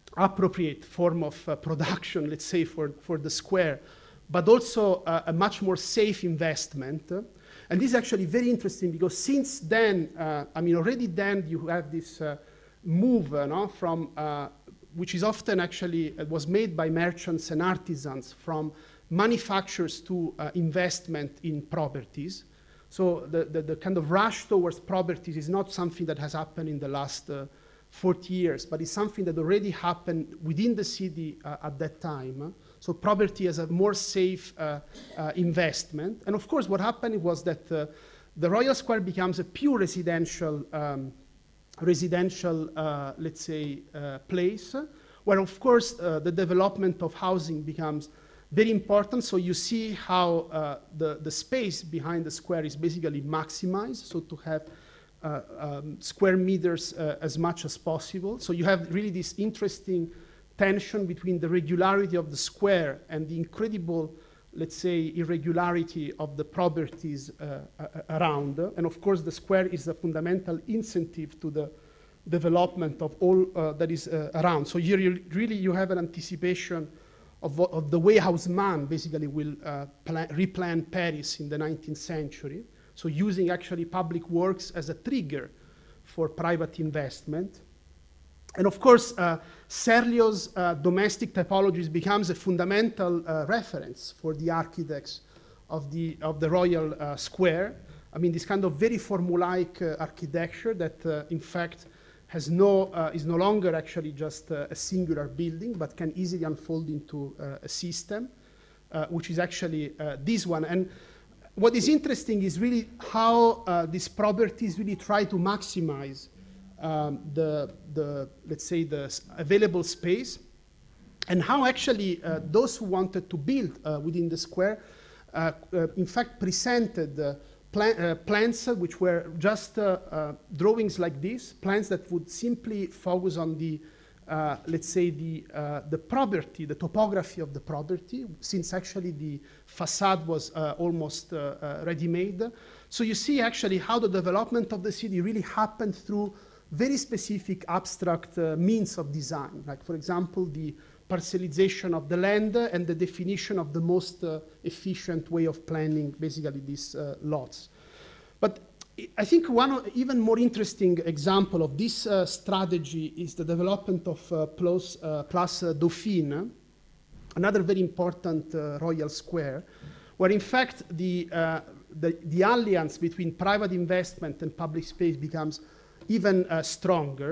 appropriate form of uh, production, let's say, for, for the square, but also uh, a much more safe investment. And this is actually very interesting because since then, uh, I mean, already then you have this uh, move uh, no, from, uh, which is often actually, uh, was made by merchants and artisans, from manufacturers to uh, investment in properties. So the, the, the kind of rush towards properties is not something that has happened in the last uh, forty years, but it's something that already happened within the city uh, at that time. So property as a more safe uh, uh, investment. And of course, what happened was that uh, the Royal Square becomes a pure residential, um, residential uh, let's say, uh, place, where of course uh, the development of housing becomes very important. So you see how uh, the, the space behind the square is basically maximized, so to have uh, um, square meters uh, as much as possible. So you have really this interesting tension between the regularity of the square and the incredible, let's say, irregularity of the properties uh, around. And of course, the square is a fundamental incentive to the development of all uh, that is uh, around. So here you really you have an anticipation of, of the way Haussmann basically will uh, replan Paris in the nineteenth century. So using actually public works as a trigger for private investment. And of course, uh, Serlio's uh, domestic typologies becomes a fundamental uh, reference for the architects of the, of the Royal uh, Square. I mean, this kind of very formulaic uh, architecture that, uh, in fact, has no, uh, is no longer actually just uh, a singular building, but can easily unfold into uh, a system, uh, which is actually uh, this one. And what is interesting is really how uh, these properties really try to maximize Um, the, the, let's say, the available space, and how actually uh, those who wanted to build uh, within the square, uh, uh, in fact, presented uh, plan uh, plans uh, which were just uh, uh, drawings like this, plans that would simply focus on the, uh, let's say, the, uh, the property, the topography of the property, since actually the facade was uh, almost uh, uh, ready-made. So you see actually how the development of the city really happened through very specific abstract uh, means of design, like, for example, the parcellization of the land uh, and the definition of the most uh, efficient way of planning, basically, these uh, lots. But I think one even more interesting example of this uh, strategy is the development of uh, Place, uh, Place Dauphine, another very important uh, royal square, where, in fact, the, uh, the, the alliance between private investment and public space becomes even uh, stronger.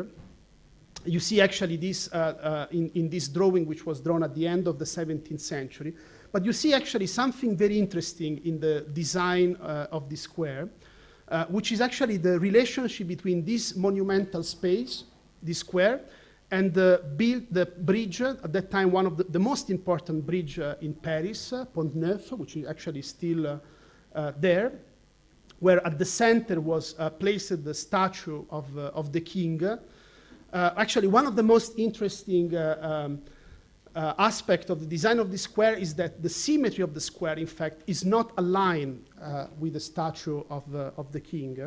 You see actually this uh, uh, in, in this drawing, which was drawn at the end of the seventeenth century. But you see actually something very interesting in the design uh, of the square, uh, which is actually the relationship between this monumental space, the square, and the, build, the bridge, at that time one of the, the most important bridge uh, in Paris, uh, Pont Neuf, which is actually still uh, uh, there, where at the center was uh, placed the statue of, uh, of the king. Uh, actually, one of the most interesting uh, um, uh, aspects of the design of the square is that the symmetry of the square, in fact, is not aligned uh, with the statue of, uh, of the king.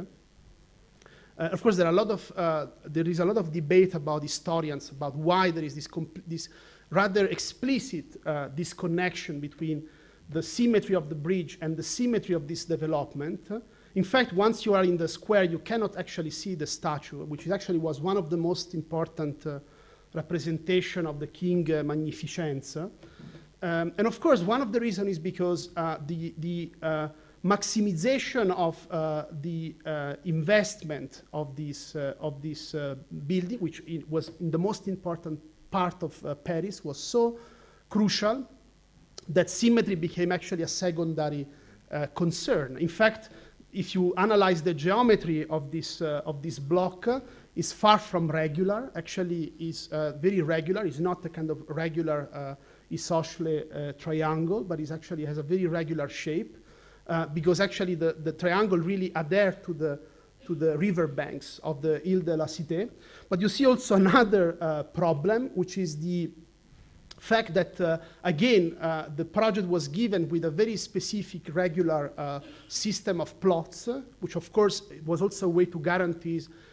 Uh, of course, there, are a lot of, uh, there is a lot of debate about historians about why there is this, this rather explicit uh, disconnection between the symmetry of the bridge and the symmetry of this development. In fact, once you are in the square, you cannot actually see the statue, which actually was one of the most important uh, representation of the king uh, magnificenza. Um, and of course, one of the reasons is because uh, the, the uh, maximization of uh, the uh, investment of this, uh, of this uh, building, which it was in the most important part of uh, Paris, was so crucial that symmetry became actually a secondary uh, concern. In fact, if you analyze the geometry of this, uh, of this block, uh, is far from regular, actually is uh, very regular. It's not a kind of regular uh, isosceles uh, triangle, but it actually has a very regular shape, uh, because actually the, the triangle really adheres to the, to the river banks of the Ile de la Cité. But you see also another uh, problem, which is the fact that, uh, again, uh, the project was given with a very specific regular uh, system of plots, uh, which of course was also a way to guarantee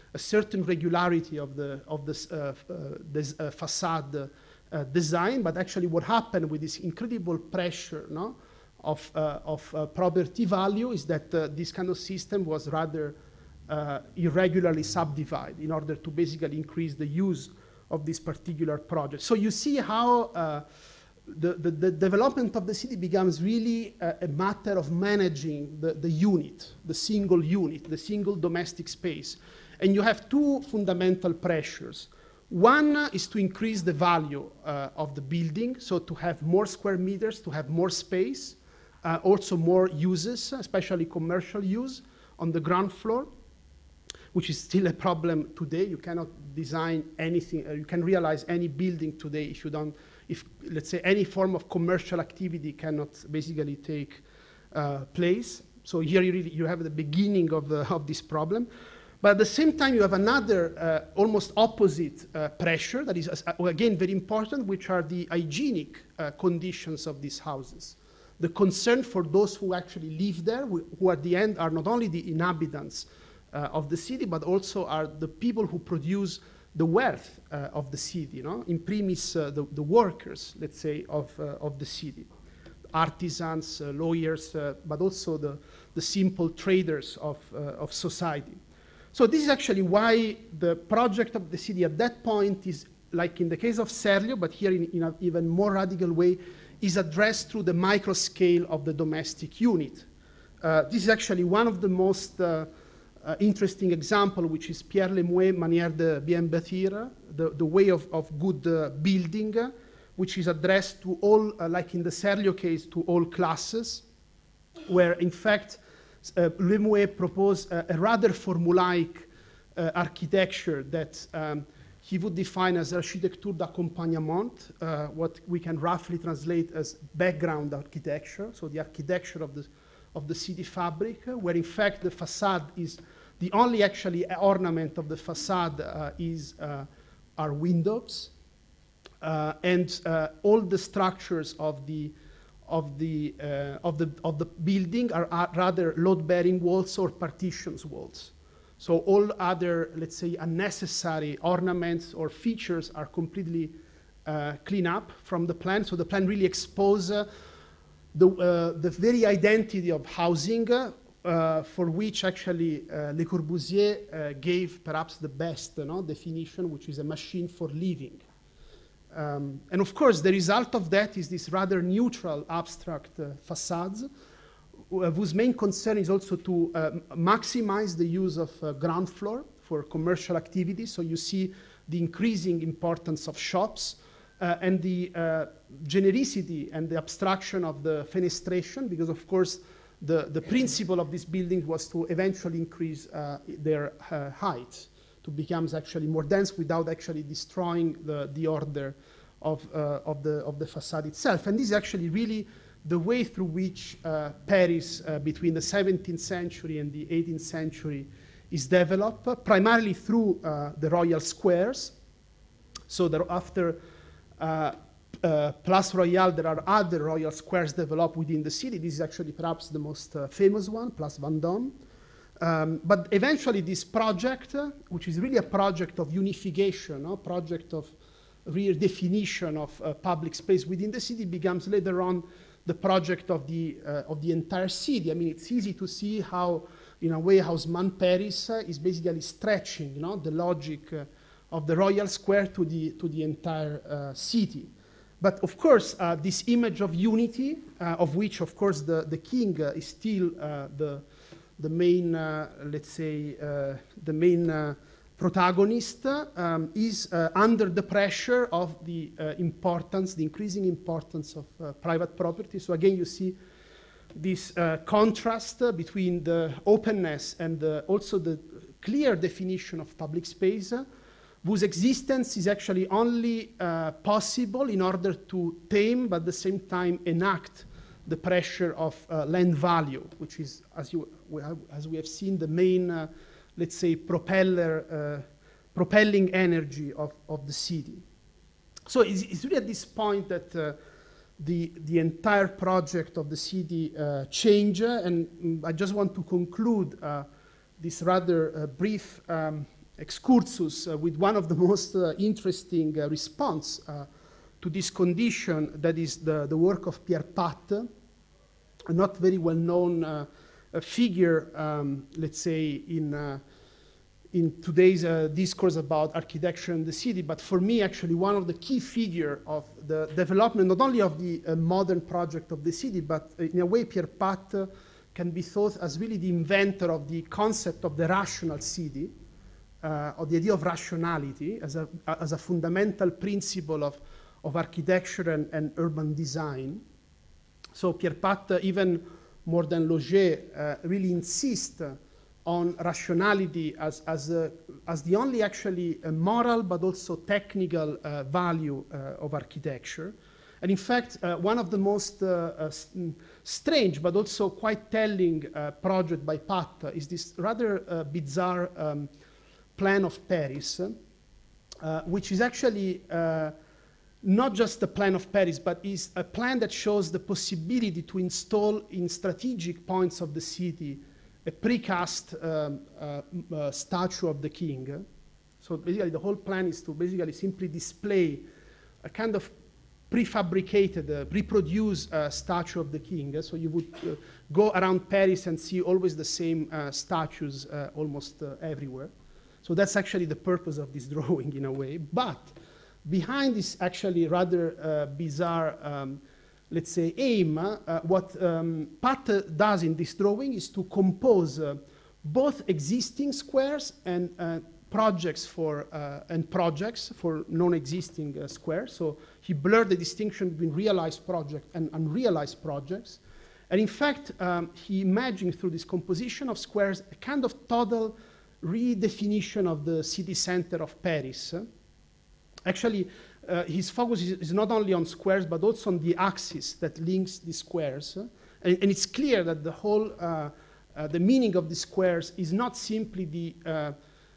a certain regularity of the, of this, uh, uh, this uh, facade uh, design, but actually what happened with this incredible pressure, no, of, uh, of uh, property value is that uh, this kind of system was rather uh, irregularly subdivided in order to basically increase the use of this particular project. So you see how uh, the, the, the development of the city becomes really uh, a matter of managing the, the unit, the single unit, the single domestic space. And you have two fundamental pressures. One uh, is to increase the value uh, of the building, so to have more square meters, to have more space, uh, also more uses, especially commercial use on the ground floor, which is still a problem today. You cannot design anything, uh, you can realize any building today if you don't, if, let's say, any form of commercial activity cannot basically take uh, place. So here you, really, you have the beginning of, the, of this problem. But at the same time, you have another uh, almost opposite uh, pressure that is, uh, again, very important, which are the hygienic uh, conditions of these houses. The concern for those who actually live there, who, who at the end are not only the inhabitants uh, of the city, but also are the people who produce the wealth uh, of the city, you know? In premise, uh, the, the workers, let's say, of, uh, of the city. Artisans, uh, lawyers, uh, but also the, the simple traders of, uh, of society. So this is actually why the project of the city at that point is, like in the case of Serlio, but here in, in an even more radical way, is addressed through the micro scale of the domestic unit. Uh, this is actually one of the most uh, uh, interesting example, which is Pierre Lemué, Manière de bien bâtir, the, the way of, of good uh, building, uh, which is addressed to all, uh, like in the Serlio case, to all classes, where in fact, Uh, Lemué proposed uh, a rather formulaic uh, architecture that um, he would define as architecture d'accompagnement, uh, what we can roughly translate as background architecture, so the architecture of the, of the city fabric, uh, where in fact the facade is, the only actually ornament of the facade uh, is, uh, are windows, uh, and uh, all the structures of the Of the, uh, of, the, of the building are, are rather load-bearing walls or partitions walls. So all other, let's say, unnecessary ornaments or features are completely uh, cleaned up from the plan. So the plan really exposes uh, the, uh, the very identity of housing uh, for which actually uh, Le Corbusier uh, gave perhaps the best, you know, definition, which is a machine for living. Um, and of course, the result of that is this rather neutral, abstract uh, facades, uh, whose main concern is also to uh, maximize the use of uh, ground floor for commercial activities. So you see the increasing importance of shops uh, and the uh, genericity and the abstraction of the fenestration, because of course, the, the principle of this building was to eventually increase uh, their uh, height, to become actually more dense without actually destroying the, the order of, uh, of, the, of the facade itself. And this is actually really the way through which uh, Paris uh, between the seventeenth century and the eighteenth century is developed, uh, primarily through uh, the royal squares. So there, after uh, uh, Place Royale, there are other royal squares developed within the city. This is actually perhaps the most uh, famous one, Place Vendôme. Um, but eventually this project, uh, which is really a project of unification, a project of real definition of uh, public space within the city, becomes later on the project of the, uh, of the entire city. I mean, it's easy to see how, in a way, Haussmann Paris uh, is basically stretching, you know, the logic uh, of the Royal Square to the, to the entire uh, city. But of course, uh, this image of unity, uh, of which, of course, the, the king uh, is still uh, the the main, uh, let's say, uh, the main uh, protagonist, um, is uh, under the pressure of the uh, importance, the increasing importance of uh, private property. So again, you see this uh, contrast uh, between the openness and the, also the clear definition of public space, uh, whose existence is actually only uh, possible in order to tame, but at the same time enact the pressure of uh, land value, which is, as, you, we have, as we have seen, the main, uh, let's say, propeller, uh, propelling energy of, of the city. So it's, it's really at this point that uh, the, the entire project of the city uh, changes, and I just want to conclude uh, this rather uh, brief um, excursus uh, with one of the most uh, interesting uh, response uh, to this condition, that is the, the work of Pierre Pat, a not very well-known uh, figure, um, let's say, in, uh, in today's uh, discourse about architecture in the city, but for me, actually, one of the key figures of the development, not only of the uh, modern project of the city, but uh, in a way, Pierre Pat uh, can be thought as really the inventor of the concept of the rational city, uh, or the idea of rationality as a, as a fundamental principle of, of architecture and, and urban design. So Pierre Pat, uh, even more than Loger, uh, really insists uh, on rationality as, as, a, as the only actually uh, moral but also technical uh, value uh, of architecture. And in fact, uh, one of the most uh, uh, strange but also quite telling uh, project by Pat is this rather uh, bizarre um, plan of Paris, uh, which is actually uh, not just the plan of Paris, but is a plan that shows the possibility to install in strategic points of the city a precast um, uh, uh, statue of the king. So basically the whole plan is to basically simply display a kind of prefabricated, uh, reproduced uh, statue of the king. So you would uh, go around Paris and see always the same uh, statues uh, almost uh, everywhere. So that's actually the purpose of this drawing in a way. But behind this actually rather uh, bizarre, um, let's say, aim, uh, what um, Pat does in this drawing is to compose uh, both existing squares and uh, projects for, uh, and projects for non-existing uh, squares. So he blurred the distinction between realized projects and unrealized projects. And in fact, um, he imagined through this composition of squares a kind of total redefinition of the city center of Paris. Actually, uh, his focus is, is not only on squares, but also on the axis that links the squares. And, and it's clear that the whole, uh, uh, the meaning of the squares is not simply the, uh,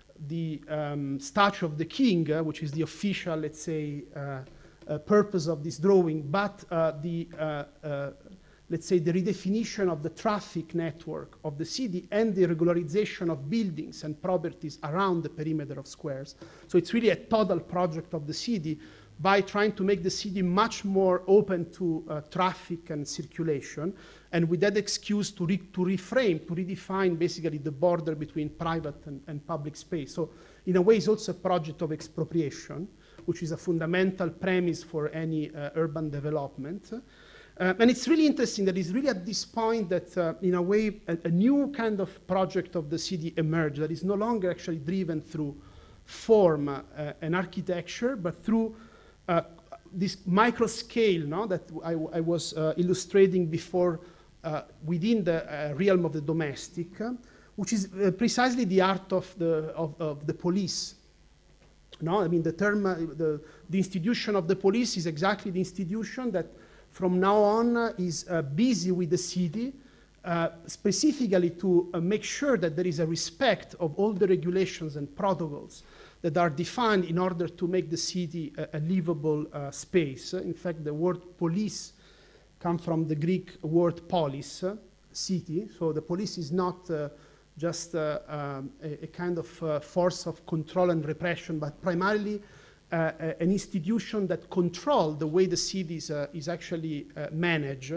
the um, statue of the king, uh, which is the official, let's say, uh, uh, purpose of this drawing, but uh, the, uh, uh, let's say, the redefinition of the traffic network of the city and the regularization of buildings and properties around the perimeter of squares. So it's really a total project of the city by trying to make the city much more open to uh, traffic and circulation, and with that excuse to, re to reframe, to redefine basically the border between private and, and public space. So in a way, it's also a project of expropriation, which is a fundamental premise for any uh, urban development. Uh, and it's really interesting that it's really at this point that, uh, in a way, a, a new kind of project of the city emerged that is no longer actually driven through form uh, and architecture, but through uh, this micro scale, no, that I, I was uh, illustrating before uh, within the uh, realm of the domestic, uh, which is uh, precisely the art of the, of, of the police. No, I mean, the term, uh, the, the institution of the police is exactly the institution that from now on uh, is uh, busy with the city, uh, specifically to uh, make sure that there is a respect of all the regulations and protocols that are defined in order to make the city a, a livable uh, space. In fact, the word police comes from the Greek word polis, uh, city. So the police is not uh, just uh, um, a, a kind of uh, force of control and repression, but primarily Uh, an institution that controls the way the city is, uh, is actually uh, managed.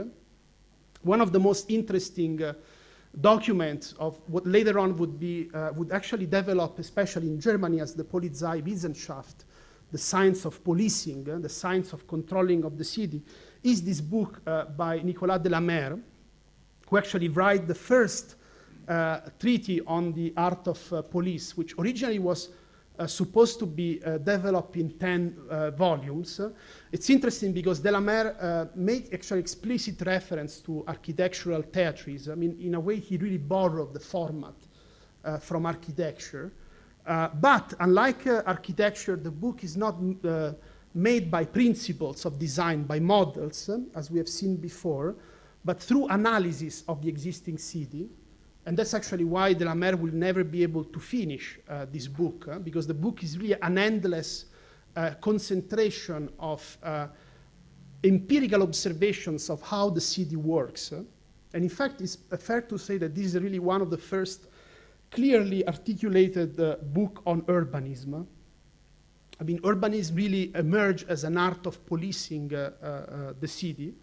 One of the most interesting uh, documents of what later on would be, uh, would actually develop, especially in Germany, as the Polizeiwissenschaft, the science of policing, uh, the science of controlling of the city, is this book uh, by Nicolas de la Mer, who actually wrote the first uh, treaty on the art of uh, police, which originally was Uh, supposed to be uh, developed in ten uh, volumes. Uh, it's interesting because de la Mer uh, made actually explicit reference to architectural theatries. I mean, in a way, he really borrowed the format uh, from architecture. Uh, but unlike uh, architecture, the book is not uh, made by principles of design, by models, uh, as we have seen before, but through analysis of the existing city. And that's actually why de la Mer will never be able to finish uh, this book, uh, because the book is really an endless uh, concentration of uh, empirical observations of how the city works. Uh. And in fact, it's uh, fair to say that this is really one of the first clearly articulated uh, book on urbanism. I mean, urbanism really emerged as an art of policing uh, uh, uh, the city.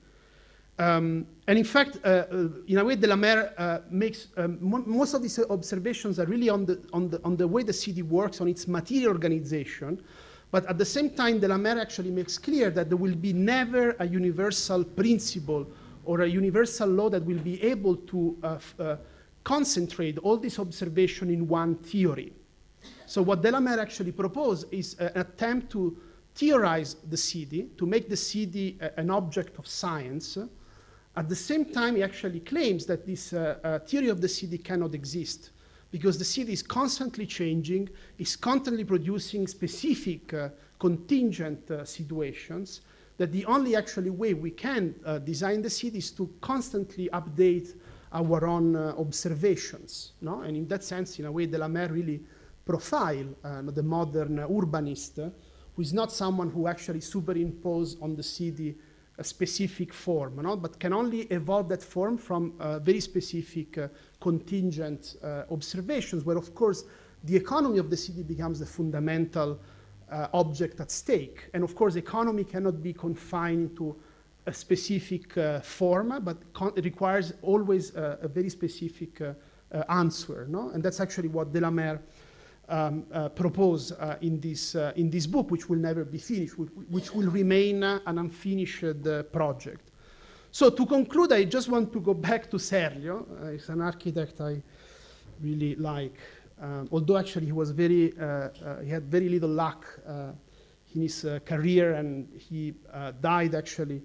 Um, and in fact, uh, uh, in a way, Delamere uh, makes um, mo most of these observations are really on the, on, the, on the way the city works, on its material organization. But at the same time, Delamere actually makes clear that there will be never a universal principle or a universal law that will be able to uh, uh, concentrate all this observation in one theory. So what Delamere actually proposed is an attempt to theorize the city, to make the city a, an object of science. At the same time, he actually claims that this uh, uh, theory of the city cannot exist because the city is constantly changing, is constantly producing specific uh, contingent uh, situations, that the only actually way we can uh, design the city is to constantly update our own uh, observations. No? And in that sense, in a way, Delamere really profile uh, the modern uh, urbanist, uh, who is not someone who actually superimpose on the city a specific form, no? But can only evolve that form from uh, very specific uh, contingent uh, observations, where of course the economy of the city becomes the fundamental uh, object at stake. And of course, economy cannot be confined to a specific uh, form, but it requires always uh, a very specific uh, uh, answer, no? And that's actually what Delamere Um, uh, propose uh, in, this, uh, in this book, which will never be finished, which, which will remain uh, an unfinished uh, project. So to conclude, I just want to go back to Serlio. Uh, he's an architect I really like, um, although actually he was very, uh, uh, he had very little luck uh, in his uh, career, and he uh, died actually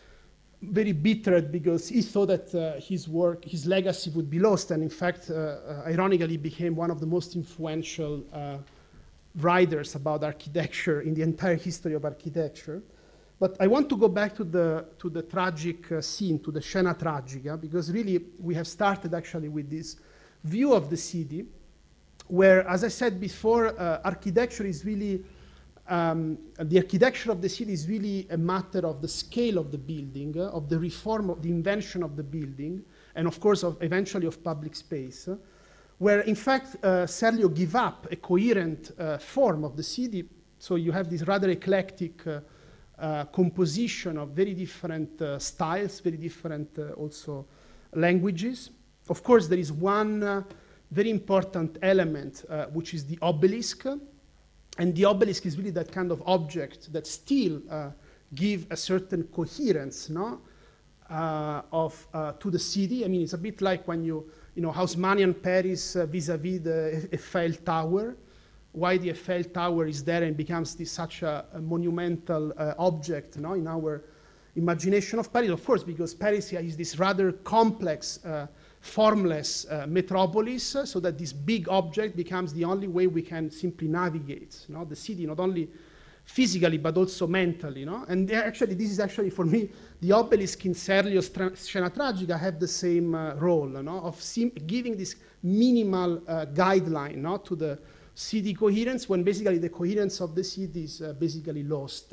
very bitter because he thought that uh, his work, his legacy would be lost, and in fact, uh, uh, ironically, became one of the most influential uh, writers about architecture in the entire history of architecture. But I want to go back to the, to the tragic uh, scene, to the scena tragica, because really we have started actually with this view of the city, where, as I said before, uh, architecture is really Um, the architecture of the city is really a matter of the scale of the building, uh, of the reform, of the invention of the building, and of course, of eventually of public space, uh, where in fact uh, Serlio give up a coherent uh, form of the city. So you have this rather eclectic uh, uh, composition of very different uh, styles, very different uh, also languages. Of course, there is one uh, very important element, uh, which is the obelisk. And the obelisk is really that kind of object that still uh, give a certain coherence, no, uh, of, uh, to the city. I mean, it's a bit like when you, you know, Haussmannian Paris uh, vis-a-vis the Eiffel Tower. Why the Eiffel Tower is there and becomes this, such a, a monumental uh, object, no, in our imagination of Paris? Of course, because Paris is this rather complex, uh, formless uh, metropolis, uh, so that this big object becomes the only way we can simply navigate, you know, the city, not only physically, but also mentally. No? And actually, this is actually, for me, the obelisk in Serlio's Scena Tragica have the same uh, role, no? Of sim giving this minimal uh, guideline, no? To the city coherence, when basically the coherence of the city is uh, basically lost.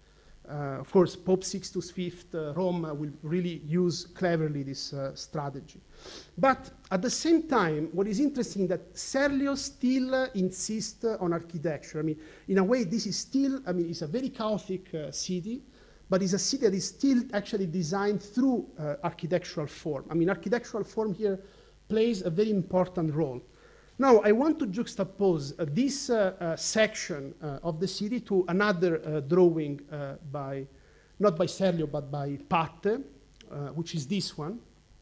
Uh, of course, Pope Sixtus the Fifth, uh, Rome, uh, will really use cleverly this uh, strategy. But at the same time, what is interesting is that Serlio still uh, insists uh, on architecture. I mean, in a way, this is still, I mean, it's a very chaotic uh, city, but it's a city that is still actually designed through uh, architectural form. I mean, architectural form here plays a very important role. Now, I want to juxtapose uh, this uh, uh, section uh, of the city to another uh, drawing uh, by, not by Serlio, but by Patte, uh, which is this one.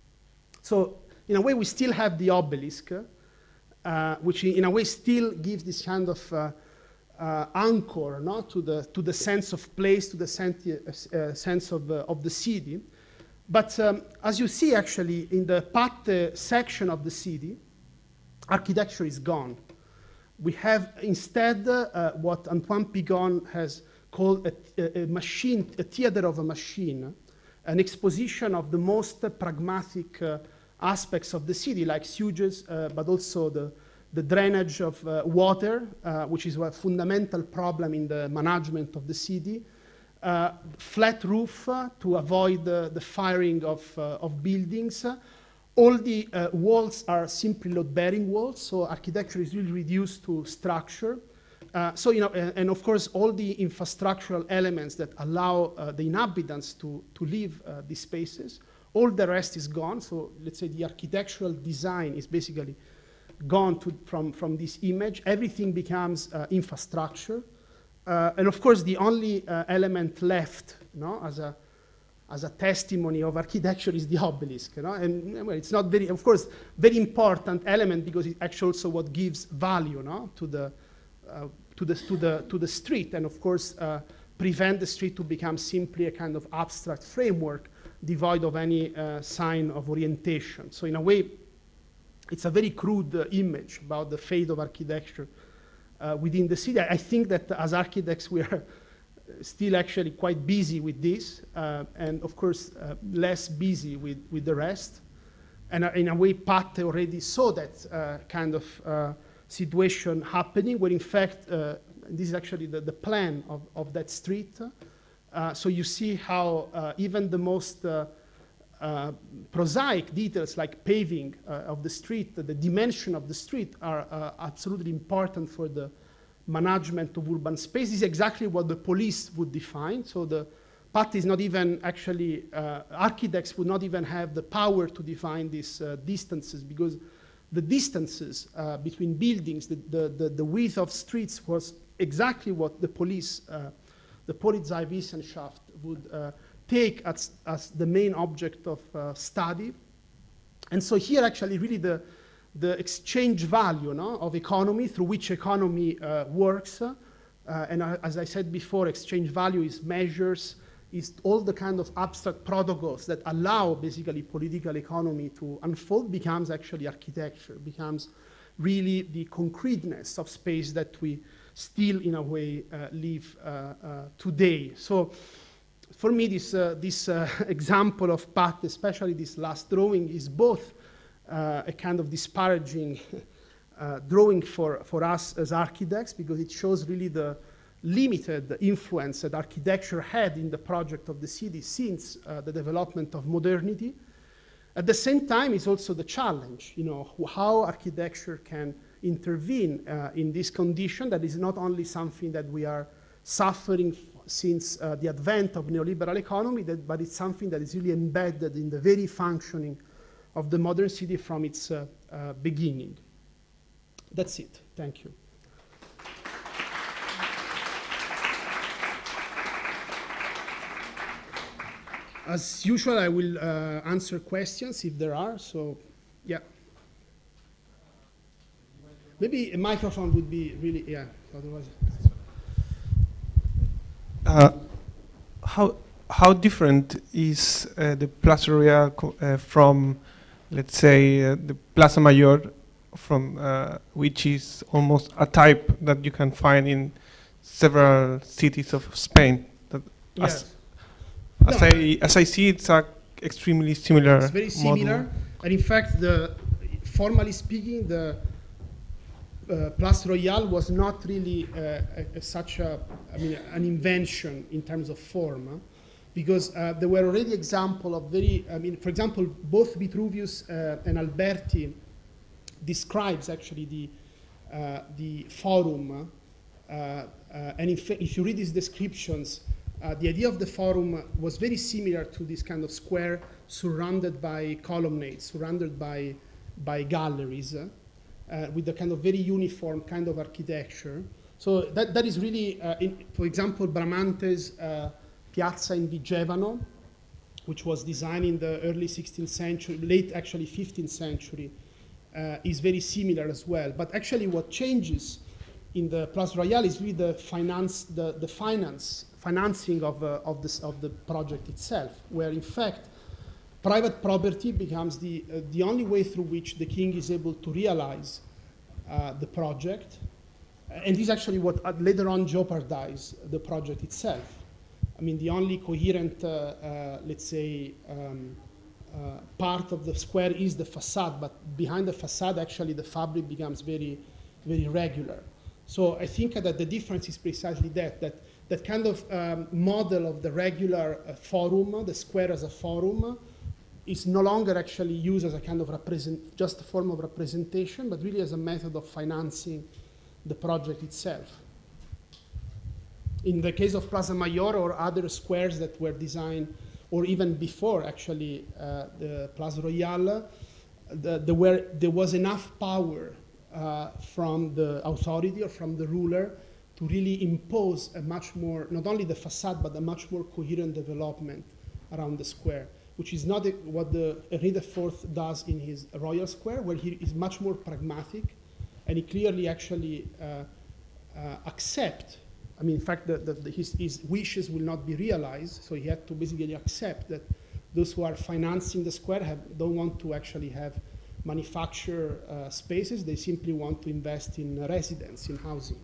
So, in a way, we still have the obelisk, uh, which in a way still gives this kind of uh, uh, anchor, no, to, the, to the sense of place, to the senti uh, sense of, uh, of the city. But um, as you see, actually, in the Patte section of the city, architecture is gone. We have instead uh, what Antoine Pigon has called a, a, a machine, a theater of a machine, an exposition of the most uh, pragmatic uh, aspects of the city, like sewage, uh, but also the, the drainage of uh, water, uh, which is a fundamental problem in the management of the city, uh, flat roof uh, to avoid uh, the firing of, uh, of buildings, uh, all the uh, walls are simply load-bearing walls, so architecture is really reduced to structure. Uh, so, you know, and, and of course, all the infrastructural elements that allow uh, the inhabitants to, to leave uh, these spaces, all the rest is gone. So let's say the architectural design is basically gone to, from, from this image. Everything becomes uh, infrastructure. Uh, and of course, the only uh, element left, you know, as a, as a testimony of architecture is the obelisk, you know? And well, it's not very, of course, very important element because it's actually also what gives value, no? to the, uh, to the, to the, to the street, and of course, uh, prevent the street to become simply a kind of abstract framework devoid of any uh, sign of orientation. So in a way, it's a very crude uh, image about the fate of architecture uh, within the city. I think that as architects, we are still actually quite busy with this, uh, and of course, uh, less busy with, with the rest. And uh, in a way, Pat already saw that uh, kind of uh, situation happening, where in fact, uh, this is actually the, the plan of, of that street. Uh, so you see how uh, even the most uh, uh, prosaic details like paving uh, of the street, the dimension of the street are uh, absolutely important for the management of urban space. This is exactly what the police would define. So the Pat is not even actually, uh, architects would not even have the power to define these uh, distances, because the distances uh, between buildings, the, the, the, the width of streets was exactly what the police, uh, the Polizeiwissenschaft would uh, take as, as the main object of uh, study. And so here actually really the, the exchange value, no, of economy, through which economy uh, works. Uh, and uh, as I said before, exchange value is measures, is all the kind of abstract protocols that allow basically political economy to unfold, becomes actually architecture, becomes really the concreteness of space that we still in a way uh, live uh, uh, today. So for me, this, uh, this uh, example of Pat, especially this last drawing, is both uh, a kind of disparaging uh, drawing for, for us as architects, because it shows really the limited influence that architecture had in the project of the city since uh, the development of modernity. At the same time, it's also the challenge, you know, how architecture can intervene uh, in this condition that is not only something that we are suffering since uh, the advent of neoliberal economy, that, but it's something that is really embedded in the very functioning of the modern city from its uh, uh, beginning. That's it. Thank you. As usual, I will uh, answer questions if there are. So, yeah. Maybe a microphone would be really, yeah, otherwise. Uh, how, how different is uh, the Plaza Royale uh, from, let's say, uh, the Plaza Mayor, from, uh, which is almost a type that you can find in several cities of Spain? That Yes. As, no, I, as I see, it's a extremely similar It's very similar. model. And in fact, the, formally speaking, the uh, Place Royale was not really uh, a, a such a, I mean, an invention in terms of form, huh? Because uh, there were already examples of very, I mean, for example, both Vitruvius uh, and Alberti describes actually the, uh, the forum. Uh, uh, and if, if you read these descriptions, Uh, the idea of the forum was very similar to this kind of square surrounded by colonnades, surrounded by, by galleries, uh, uh, with a kind of very uniform kind of architecture. So that, that is really, uh, in, for example, Bramante's uh, Piazza in Vigevano, which was designed in the early sixteenth century, late actually fifteenth century, uh, is very similar as well. But actually what changes in the Place Royale is really the finance, the, the finance, financing of, uh, of, this, of the project itself, where in fact private property becomes the, uh, the only way through which the king is able to realize uh, the project. And this is actually what uh, later on jeopardizes the project itself. I mean, the only coherent, uh, uh, let's say, um, uh, part of the square is the facade, but behind the facade, actually, the fabric becomes very, very regular. So I think that the difference is precisely that, that that kind of um, model of the regular uh, forum, the square as a forum, is no longer actually used as a kind of represent, just a form of representation, but really as a method of financing the project itself. In the case of Plaza Mayor or other squares that were designed, or even before actually uh, the Plaza Royale, the, the were, there was enough power uh, from the authority or from the ruler to really impose a much more, not only the facade, but a much more coherent development around the square, which is not a, what the Henri the Fourth does in his Royal Square, where he is much more pragmatic, and he clearly actually uh, uh, accept, I mean, in fact, the, the, the, his, his wishes will not be realized, so he had to basically accept that those who are financing the square have, don't want to actually have manufacture uh, spaces, they simply want to invest in residence, in housing.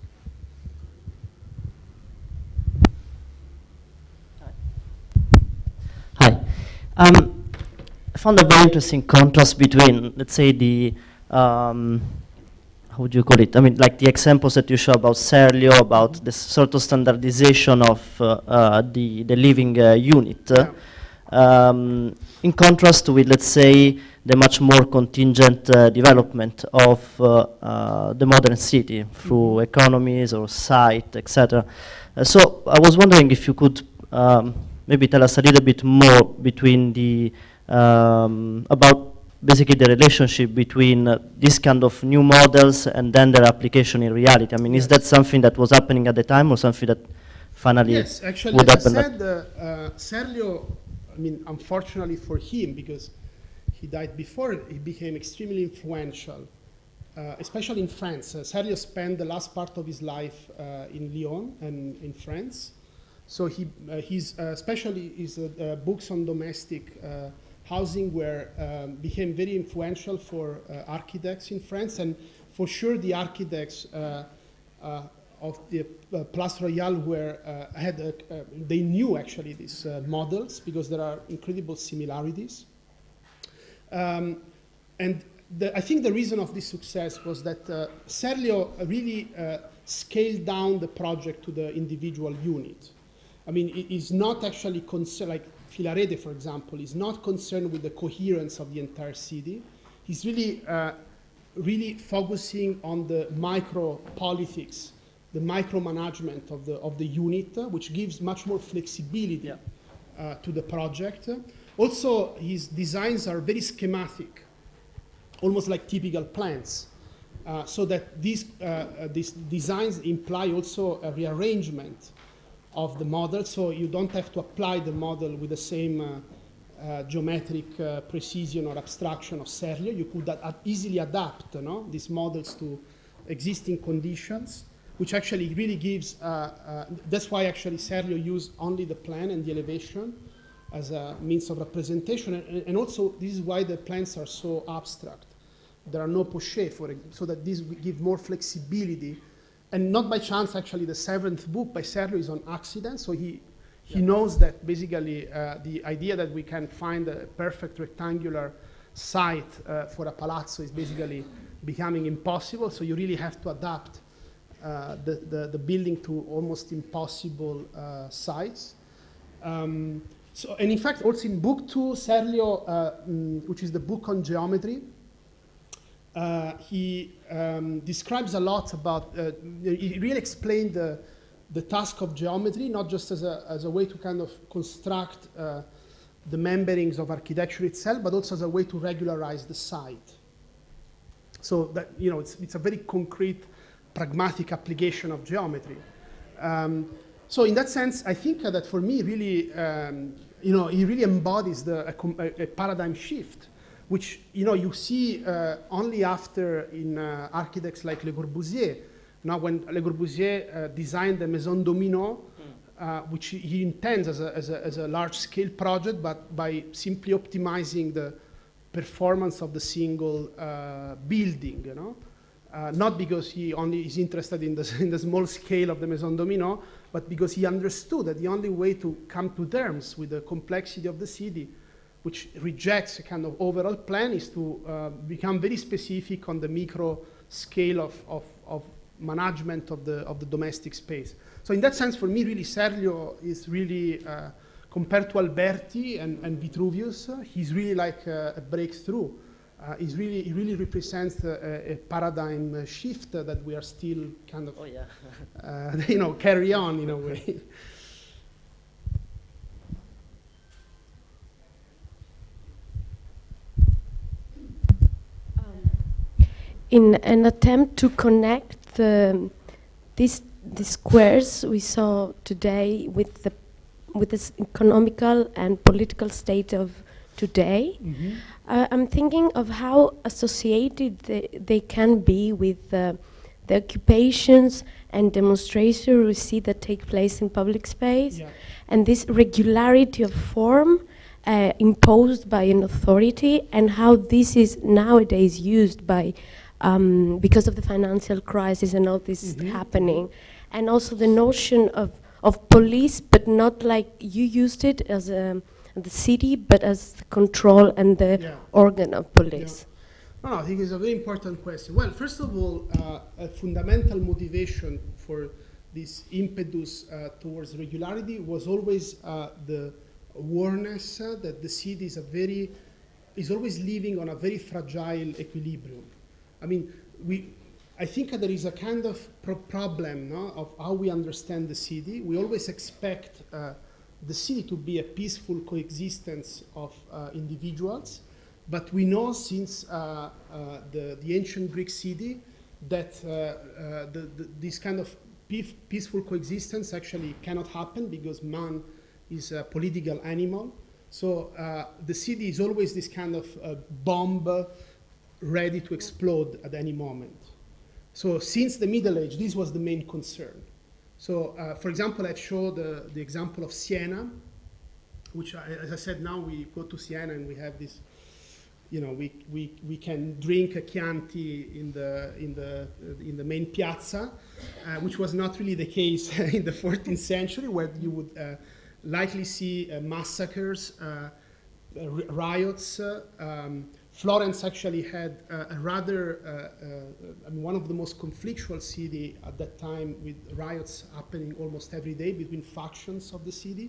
Hi. Um, I found a very interesting contrast between, let's say, the, um, how would you call it? I mean, like the examples that you show about Serlio, about the sort of standardization of uh, uh, the, the living uh, unit, uh, um, in contrast with, let's say, the much more contingent uh, development of uh, uh, the modern city through economies or site, et cetera. Uh, so I was wondering if you could um, maybe tell us a little bit more between the, um, about basically the relationship between uh, this kind of new models and then their application in reality. I mean, yes. Is that something that was happening at the time or something that finally yes, actually, would as happen? I said, uh, uh, Serlio, I mean, unfortunately for him, because he died before, he became extremely influential, uh, especially in France. Uh, Serlio spent the last part of his life uh, in Lyon and in France. So he, uh, he's, uh, especially his uh, uh, books on domestic uh, housing were, um, became very influential for uh, architects in France, and for sure the architects uh, uh, of the uh, Place Royale were, uh, had, a, uh, they knew actually these uh, models because there are incredible similarities. Um, and the, I think the reason of this success was that uh, Serlio really uh, scaled down the project to the individual unit. I mean, it is not actually concerned, like Filarete, for example, is not concerned with the coherence of the entire city. He's really, uh, really focusing on the micro politics, the micromanagement of the, of the unit, uh, which gives much more flexibility yeah. uh, to the project. Also, his designs are very schematic, almost like typical plans, uh, so that these, uh, uh, these designs imply also a rearrangement of the model, so you don't have to apply the model with the same uh, uh, geometric uh, precision or abstraction of Serlio. You could ad easily adapt no, these models to existing conditions, which actually really gives, uh, uh, that's why actually Serlio used only the plan and the elevation as a means of representation, and, and also this is why the plans are so abstract. There are no pochés, for it, so that this will give more flexibility. And not by chance, actually, the seventh book by Serlio is on accident. So he, he yeah. knows that basically uh, the idea that we can find a perfect rectangular site uh, for a palazzo is basically becoming impossible. So you really have to adapt uh, the, the, the building to almost impossible uh, sites. Um, so, and in fact, also in book two, Serlio, uh, mm, which is the book on geometry, Uh, he um, describes a lot about, uh, he really explained the, the task of geometry, not just as a, as a way to kind of construct uh, the memberings of architecture itself, but also as a way to regularize the site. So that, you know, it's, it's a very concrete, pragmatic application of geometry. Um, so in that sense, I think uh, that for me, really, um, you know, he really embodies the, a, a paradigm shift, which you know you see uh, only after in uh, architects like Le Corbusier. Now, when Le Corbusier uh, designed the Maison Domino, uh, which he intends as a, as a, as a large-scale project, but by simply optimizing the performance of the single uh, building, you know, uh, not because he only is interested in the, in the small scale of the Maison Domino, but because he understood that the only way to come to terms with the complexity of the city, which rejects a kind of overall plan, is to uh, become very specific on the micro scale of, of, of management of the, of the domestic space. So in that sense, for me, really, Serlio is really uh, compared to Alberti and, and Vitruvius, uh, he's really like a, a breakthrough. Uh, he's really, he really represents a, a paradigm uh, shift uh, that we are still kind of, oh, yeah. uh, you know, carry on in a way. In an attempt to connect the, these, these squares we saw today with the with this economical and political state of today, mm-hmm. uh, I'm thinking of how associated they, they can be with uh, the occupations and demonstrations we see that take place in public space, yeah. and this regularity of form uh, imposed by an authority, and how this is nowadays used by Um, because of the financial crisis and all this mm-hmm. happening. And also the notion of, of police, but not like you used it as a, the city, but as the control and the yeah. organ of police. Yeah. No, no, I think it's a very important question. Well, first of all, uh, a fundamental motivation for this impetus uh, towards regularity was always uh, the awareness uh, that the city is a very, is always living on a very fragile equilibrium. I mean, we, I think there is a kind of pro problem no, of how we understand the city. We always expect uh, the city to be a peaceful coexistence of uh, individuals, but we know since uh, uh, the, the ancient Greek city that uh, uh, the, the, this kind of peaceful coexistence actually cannot happen because man is a political animal. So uh, the city is always this kind of uh, bomb uh, ready to explode at any moment. So since the Middle Age, this was the main concern. So uh, for example, I've showed uh, the example of Siena, which I, as I said, now we go to Siena and we have this, you know, we, we, we can drink a Chianti in the, in the, uh, in the main piazza, uh, which was not really the case in the fourteenth century, where you would uh, likely see uh, massacres, uh, uh, riots. Uh, um, Florence actually had uh, a rather, uh, uh, I mean, one of the most conflictual city at that time, with riots happening almost every day between factions of the city.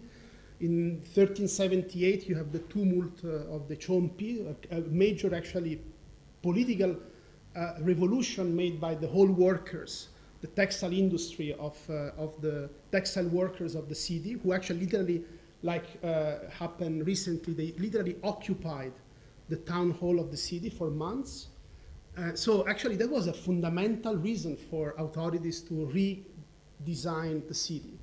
In thirteen seventy-eight, you have the tumult uh, of the Ciompi, a, a major actually political uh, revolution made by the whole workers, the textile industry of, uh, of the textile workers of the city, who actually literally, like uh, happened recently, they literally occupied the town hall of the city for months. Uh, so actually that was a fundamental reason for authorities to redesign the city.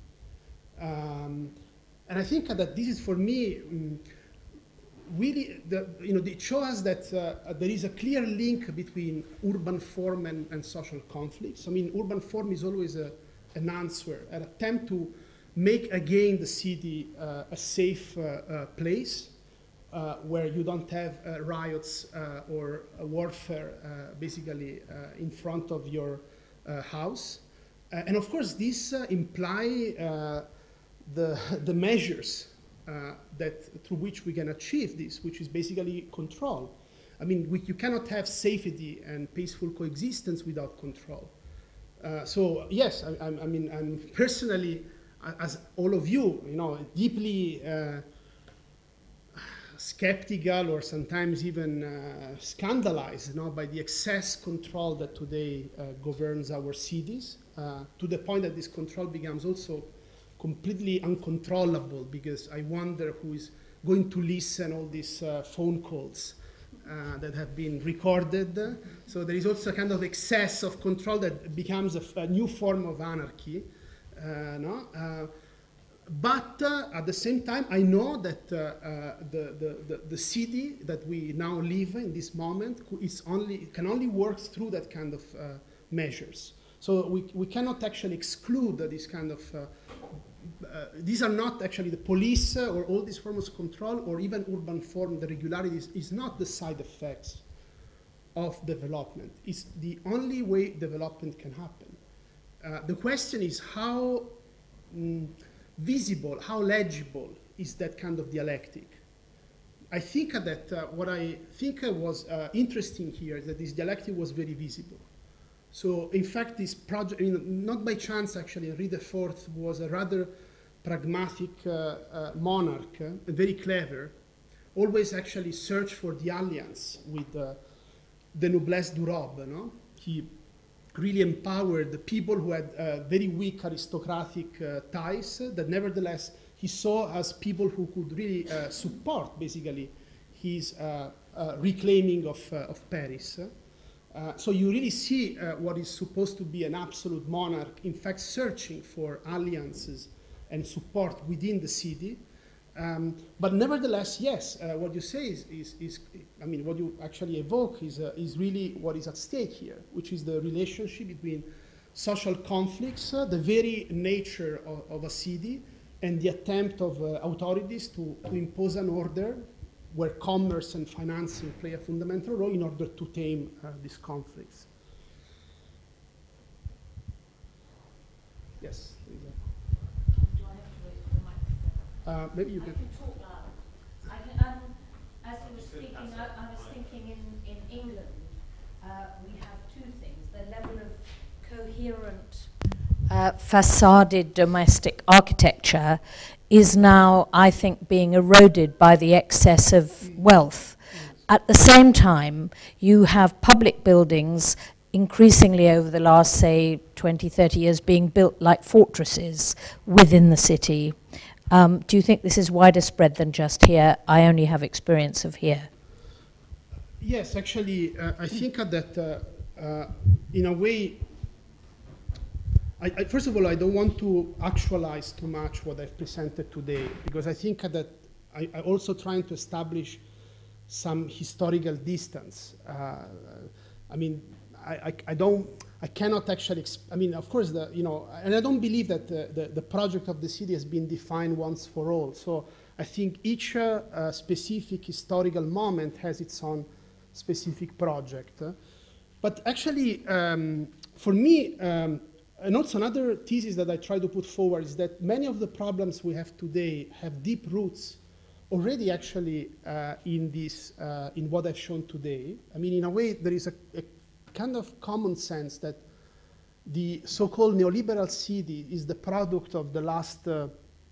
Um, and I think that this is, for me, um, really, the, you know, it shows us that uh, there is a clear link between urban form and, and social conflicts. I mean, urban form is always a, an answer, an attempt to make again the city uh, a safe uh, uh, place, Uh, where you don't have uh, riots uh, or uh, warfare uh, basically uh, in front of your uh, house. Uh, and of course, this uh, imply uh, the, the measures uh, that through which we can achieve this, which is basically control. I mean, we, you cannot have safety and peaceful coexistence without control. Uh, so yes, I, I, I mean, I'm personally, as all of you, you know, deeply uh, skeptical or sometimes even uh, scandalized, you know, by the excess control that today uh, governs our cities, uh, to the point that this control becomes also completely uncontrollable, because I wonder who is going to listen all these uh, phone calls uh, that have been recorded. So there is also a kind of excess of control that becomes a, a new form of anarchy. Uh, no? Uh, But uh, at the same time, I know that uh, uh, the, the, the, the city that we now live in this moment is only, can only work through that kind of uh, measures. So we, we cannot actually exclude uh, this kind of, uh, uh, these are not actually the police uh, or all these forms of control or even urban form, the regularities is not the side effects of development. It's the only way development can happen. Uh, the question is how, mm, visible, how legible is that kind of dialectic? I think that uh, what I think uh, was uh, interesting here is that this dialectic was very visible. So in fact, this project, you know, not by chance actually, Henri the Fourth was a rather pragmatic uh, uh, monarch, uh, very clever, always actually searched for the alliance with uh, the noblesse du robe. No? He really empowered the people who had uh, very weak aristocratic uh, ties uh, that nevertheless he saw as people who could really uh, support basically his uh, uh, reclaiming of, uh, of Paris. Uh, so you really see uh, what is supposed to be an absolute monarch, in fact, searching for alliances and support within the city. Um, but nevertheless, yes, uh, what you say is, is, is, I mean, what you actually evoke is, uh, is really what is at stake here, which is the relationship between social conflicts, uh, the very nature of, of a city, and the attempt of uh, authorities to, to impose an order where commerce and financing play a fundamental role in order to tame uh, these conflicts. Yes. Uh, maybe you I can. can talk loud. I can, um, as you were speaking, I, I was thinking in, in England, uh, we have two things. The level of coherent, uh, facaded domestic architecture is now, I think, being eroded by the excess of wealth. At the same time, you have public buildings increasingly over the last, say, twenty, thirty years being built like fortresses within the city. Um, do you think this is wider spread than just here? I only have experience of here. Yes, actually, uh, I think that uh, uh, in a way, I, I, first of all, I don't want to actualize too much what I've presented today, because I think that I, I also trying to establish some historical distance. Uh, I mean, I, I, I don't, I cannot actually, exp I mean, of course, the, you know, and I don't believe that the, the, the project of the city has been defined once for all. So I think each uh, uh, specific historical moment has its own specific project. Uh, but actually, um, for me, um, and also another thesis that I try to put forward is that many of the problems we have today have deep roots already actually uh, in this, uh, in what I've shown today. I mean, in a way, there is a, a kind of common sense that the so-called neoliberal city is the product of the last uh,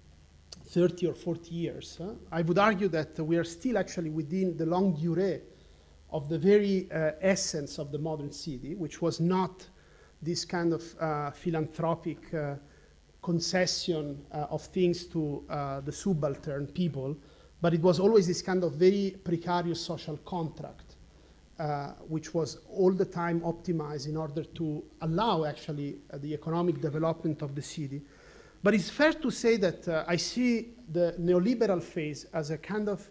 thirty or forty years. Huh? I would argue that we are still actually within the longue durée of the very uh, essence of the modern city, which was not this kind of uh, philanthropic uh, concession uh, of things to uh, the subaltern people, but it was always this kind of very precarious social contract, uh, which was all the time optimized in order to allow actually uh, the economic development of the city. But it's fair to say that uh, I see the neoliberal phase as a kind of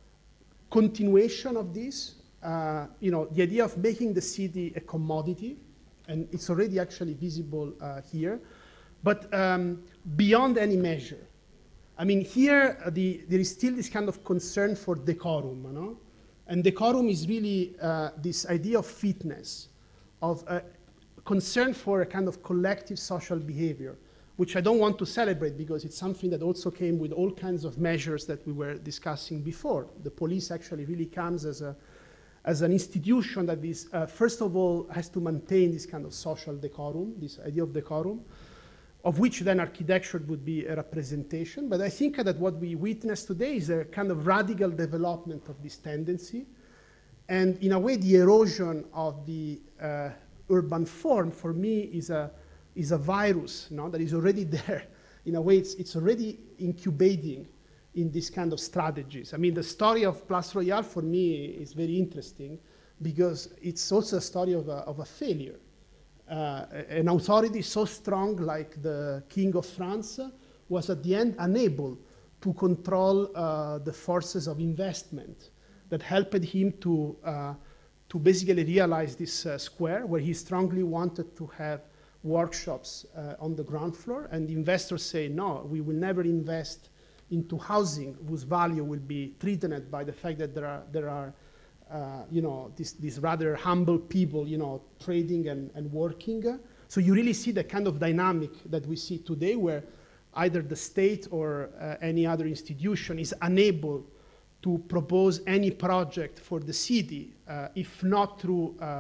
continuation of this. Uh, you know, the idea of making the city a commodity, and it's already actually visible uh, here, but um, beyond any measure. I mean, here uh, the, there is still this kind of concern for decorum, you know? And decorum is really uh, this idea of fitness, of uh, concern for a kind of collective social behavior, which I don't want to celebrate because it's something that also came with all kinds of measures that we were discussing before. The police actually really comes as a as an institution that is, uh, first of all, has to maintain this kind of social decorum, this idea of decorum, of which then architecture would be a representation. But I think that what we witness today is a kind of radical development of this tendency. And in a way, the erosion of the uh, urban form, for me, is a, is a virus, you know, that is already there. In a way, it's, it's already incubating in this kind of strategies. I mean, the story of Place Royale for me is very interesting because it's also a story of a, of a failure. Uh, an authority so strong like the King of France was at the end unable to control uh, the forces of investment that helped him to, uh, to basically realize this uh, square where he strongly wanted to have workshops uh, on the ground floor, and the investors say, no, we will never invest into housing whose value will be threatened by the fact that there are, there are uh, you know, these, these rather humble people, you know, trading and, and working. So you really see the kind of dynamic that we see today where either the state or uh, any other institution is unable to propose any project for the city, uh, if not through uh,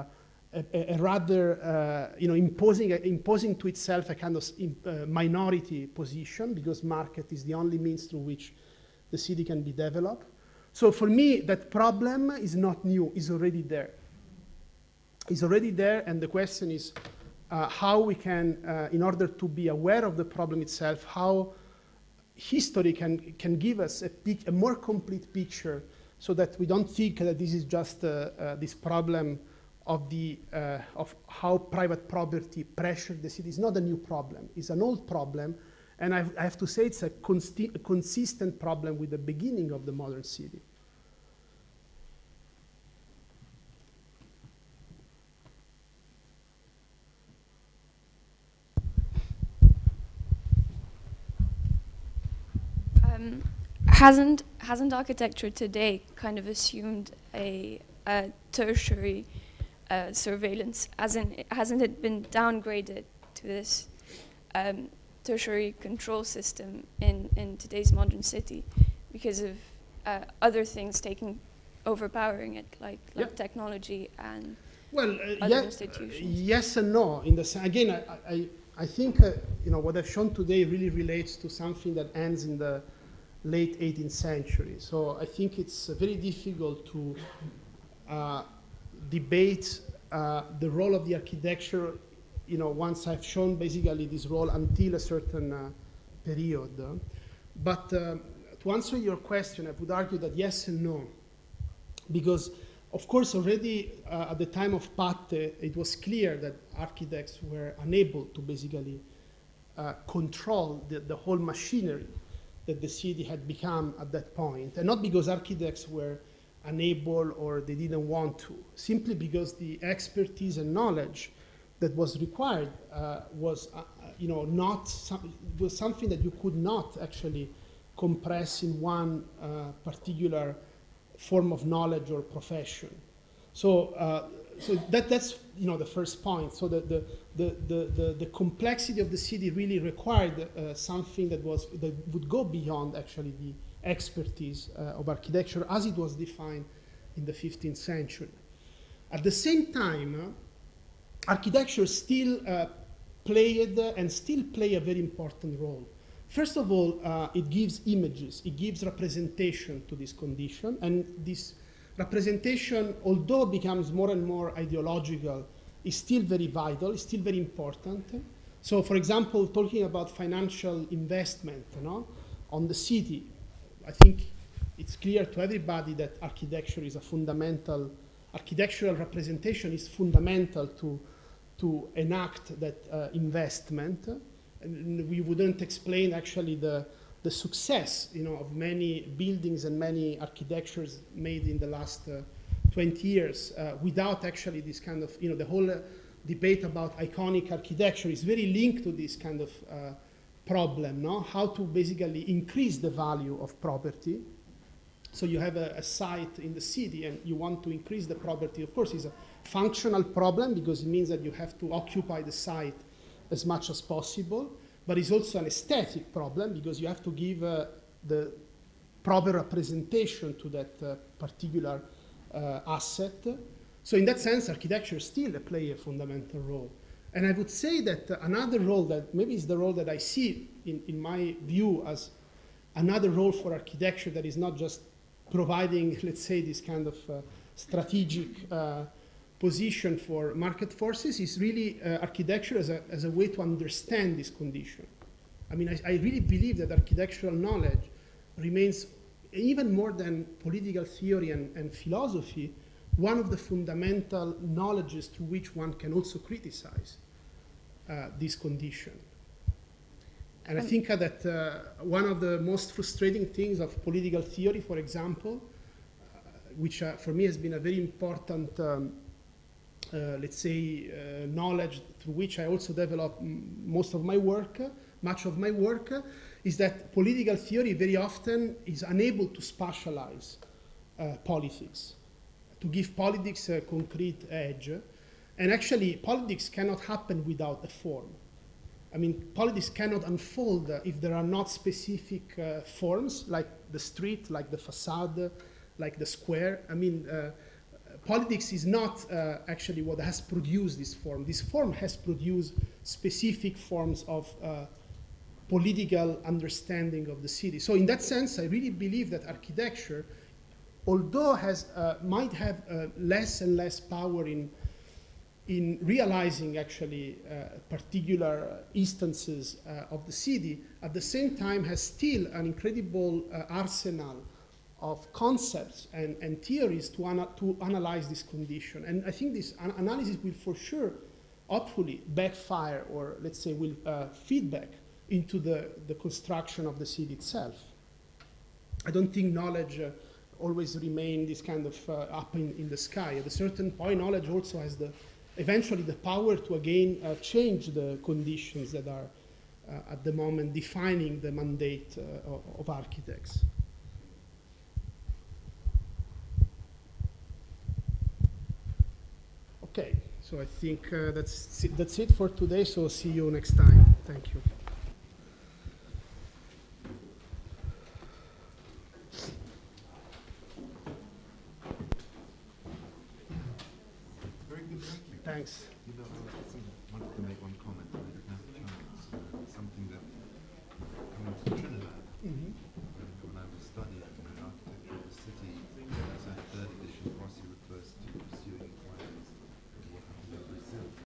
a, a rather, uh, you know, imposing, imposing to itself a kind of uh, minority position, because market is the only means through which the city can be developed. So for me, that problem is not new, it's already there. It's already there, and the question is uh, how we can, uh, in order to be aware of the problem itself, how history can, can give us a, a more complete picture, so that we don't think that this is just uh, uh, this problem of, the, uh, of how private property pressured the city. It's not a new problem, it's an old problem, and I've, I have to say it's a, a consistent problem with the beginning of the modern city. Um, hasn't hasn't architecture today kind of assumed a, a tertiary uh, surveillance? Hasn't hasn't it been downgraded to this um, tertiary control system in in today's modern city because of uh, other things taking overpowering it, like like yeah. technology and well, uh, other yeah, institutions? Uh, yes and no. In the again, I I, I think uh, you know what I've shown today really relates to something that ends in the late eighteenth century. So I think it's uh, very difficult to uh, debate uh, the role of the architecture, you know, once I've shown basically this role until a certain uh, period. But uh, to answer your question, I would argue that yes and no, because of course already uh, at the time of Patte, it was clear that architects were unable to basically uh, control the, the whole machinery that the city had become at that point, and not because architects were unable or they didn't want to, simply because the expertise and knowledge that was required uh, was, uh, you know, not some, was something that you could not actually compress in one uh, particular form of knowledge or profession. So, uh, so that, that's, you know, the first point. So the, the, the, the, the, the complexity of the city really required uh, something that, was, that would go beyond actually the expertise uh, of architecture as it was defined in the fifteenth century. At the same time, uh, architecture still uh, played uh, and still play a very important role. First of all, uh, it gives images, it gives representation to this condition, and this representation, although becomes more and more ideological, is still very vital, is still very important. So, for example, talking about financial investment, you know, on the city, I think it's clear to everybody that architecture is a fundamental, architectural representation is fundamental to, to enact that uh, investment. And we wouldn't explain actually the, the success, you know, of many buildings and many architectures made in the last uh, twenty years uh, without actually this kind of, you know, the whole uh, debate about iconic architecture is very linked to this kind of uh, problem, no? How to basically increase the value of property. So you have a, a site in the city and you want to increase the property. Of course, it's a functional problem because it means that you have to occupy the site as much as possible, but it's also an aesthetic problem because you have to give uh, the proper representation to that uh, particular uh, asset. So in that sense, architecture still plays a fundamental role. And I would say that uh, another role that maybe is the role that I see in, in my view as another role for architecture that is not just providing, let's say, this kind of uh, strategic uh, position for market forces is really uh, architecture as a, as a way to understand this condition. I mean, I, I really believe that architectural knowledge remains, even more than political theory and, and philosophy, one of the fundamental knowledges through which one can also criticize uh, this condition. And I think uh, that uh, one of the most frustrating things of political theory, for example, uh, which uh, for me has been a very important um, Uh, let's say, uh, knowledge through which I also develop m most of my work, uh, much of my work, uh, is that political theory very often is unable to spatialize uh, politics, to give politics a concrete edge. And actually, politics cannot happen without a form. I mean, politics cannot unfold uh, if there are not specific uh, forms, like the street, like the facade, like the square. I mean, uh, politics is not uh, actually what has produced this form. This form has produced specific forms of uh, political understanding of the city. So in that sense, I really believe that architecture, although has, uh, might have uh, less and less power in, in realizing actually uh, particular instances uh, of the city, at the same time has still an incredible uh, arsenal of concepts and, and theories to, ana to analyze this condition. And I think this an analysis will for sure, hopefully, backfire or let's say will uh, feedback into the, the construction of the city itself. I don't think knowledge uh, always remain this kind of uh, up in, in the sky. At a certain point, knowledge also has the, eventually the power to again uh, change the conditions that are uh, at the moment defining the mandate uh, of, of architects. Okay, so I think uh, that's, it, that's it for today, so see you next time. Thank you. Very good, thank you. Thanks. You know, I wanted to make one comment. Right? Uh, something that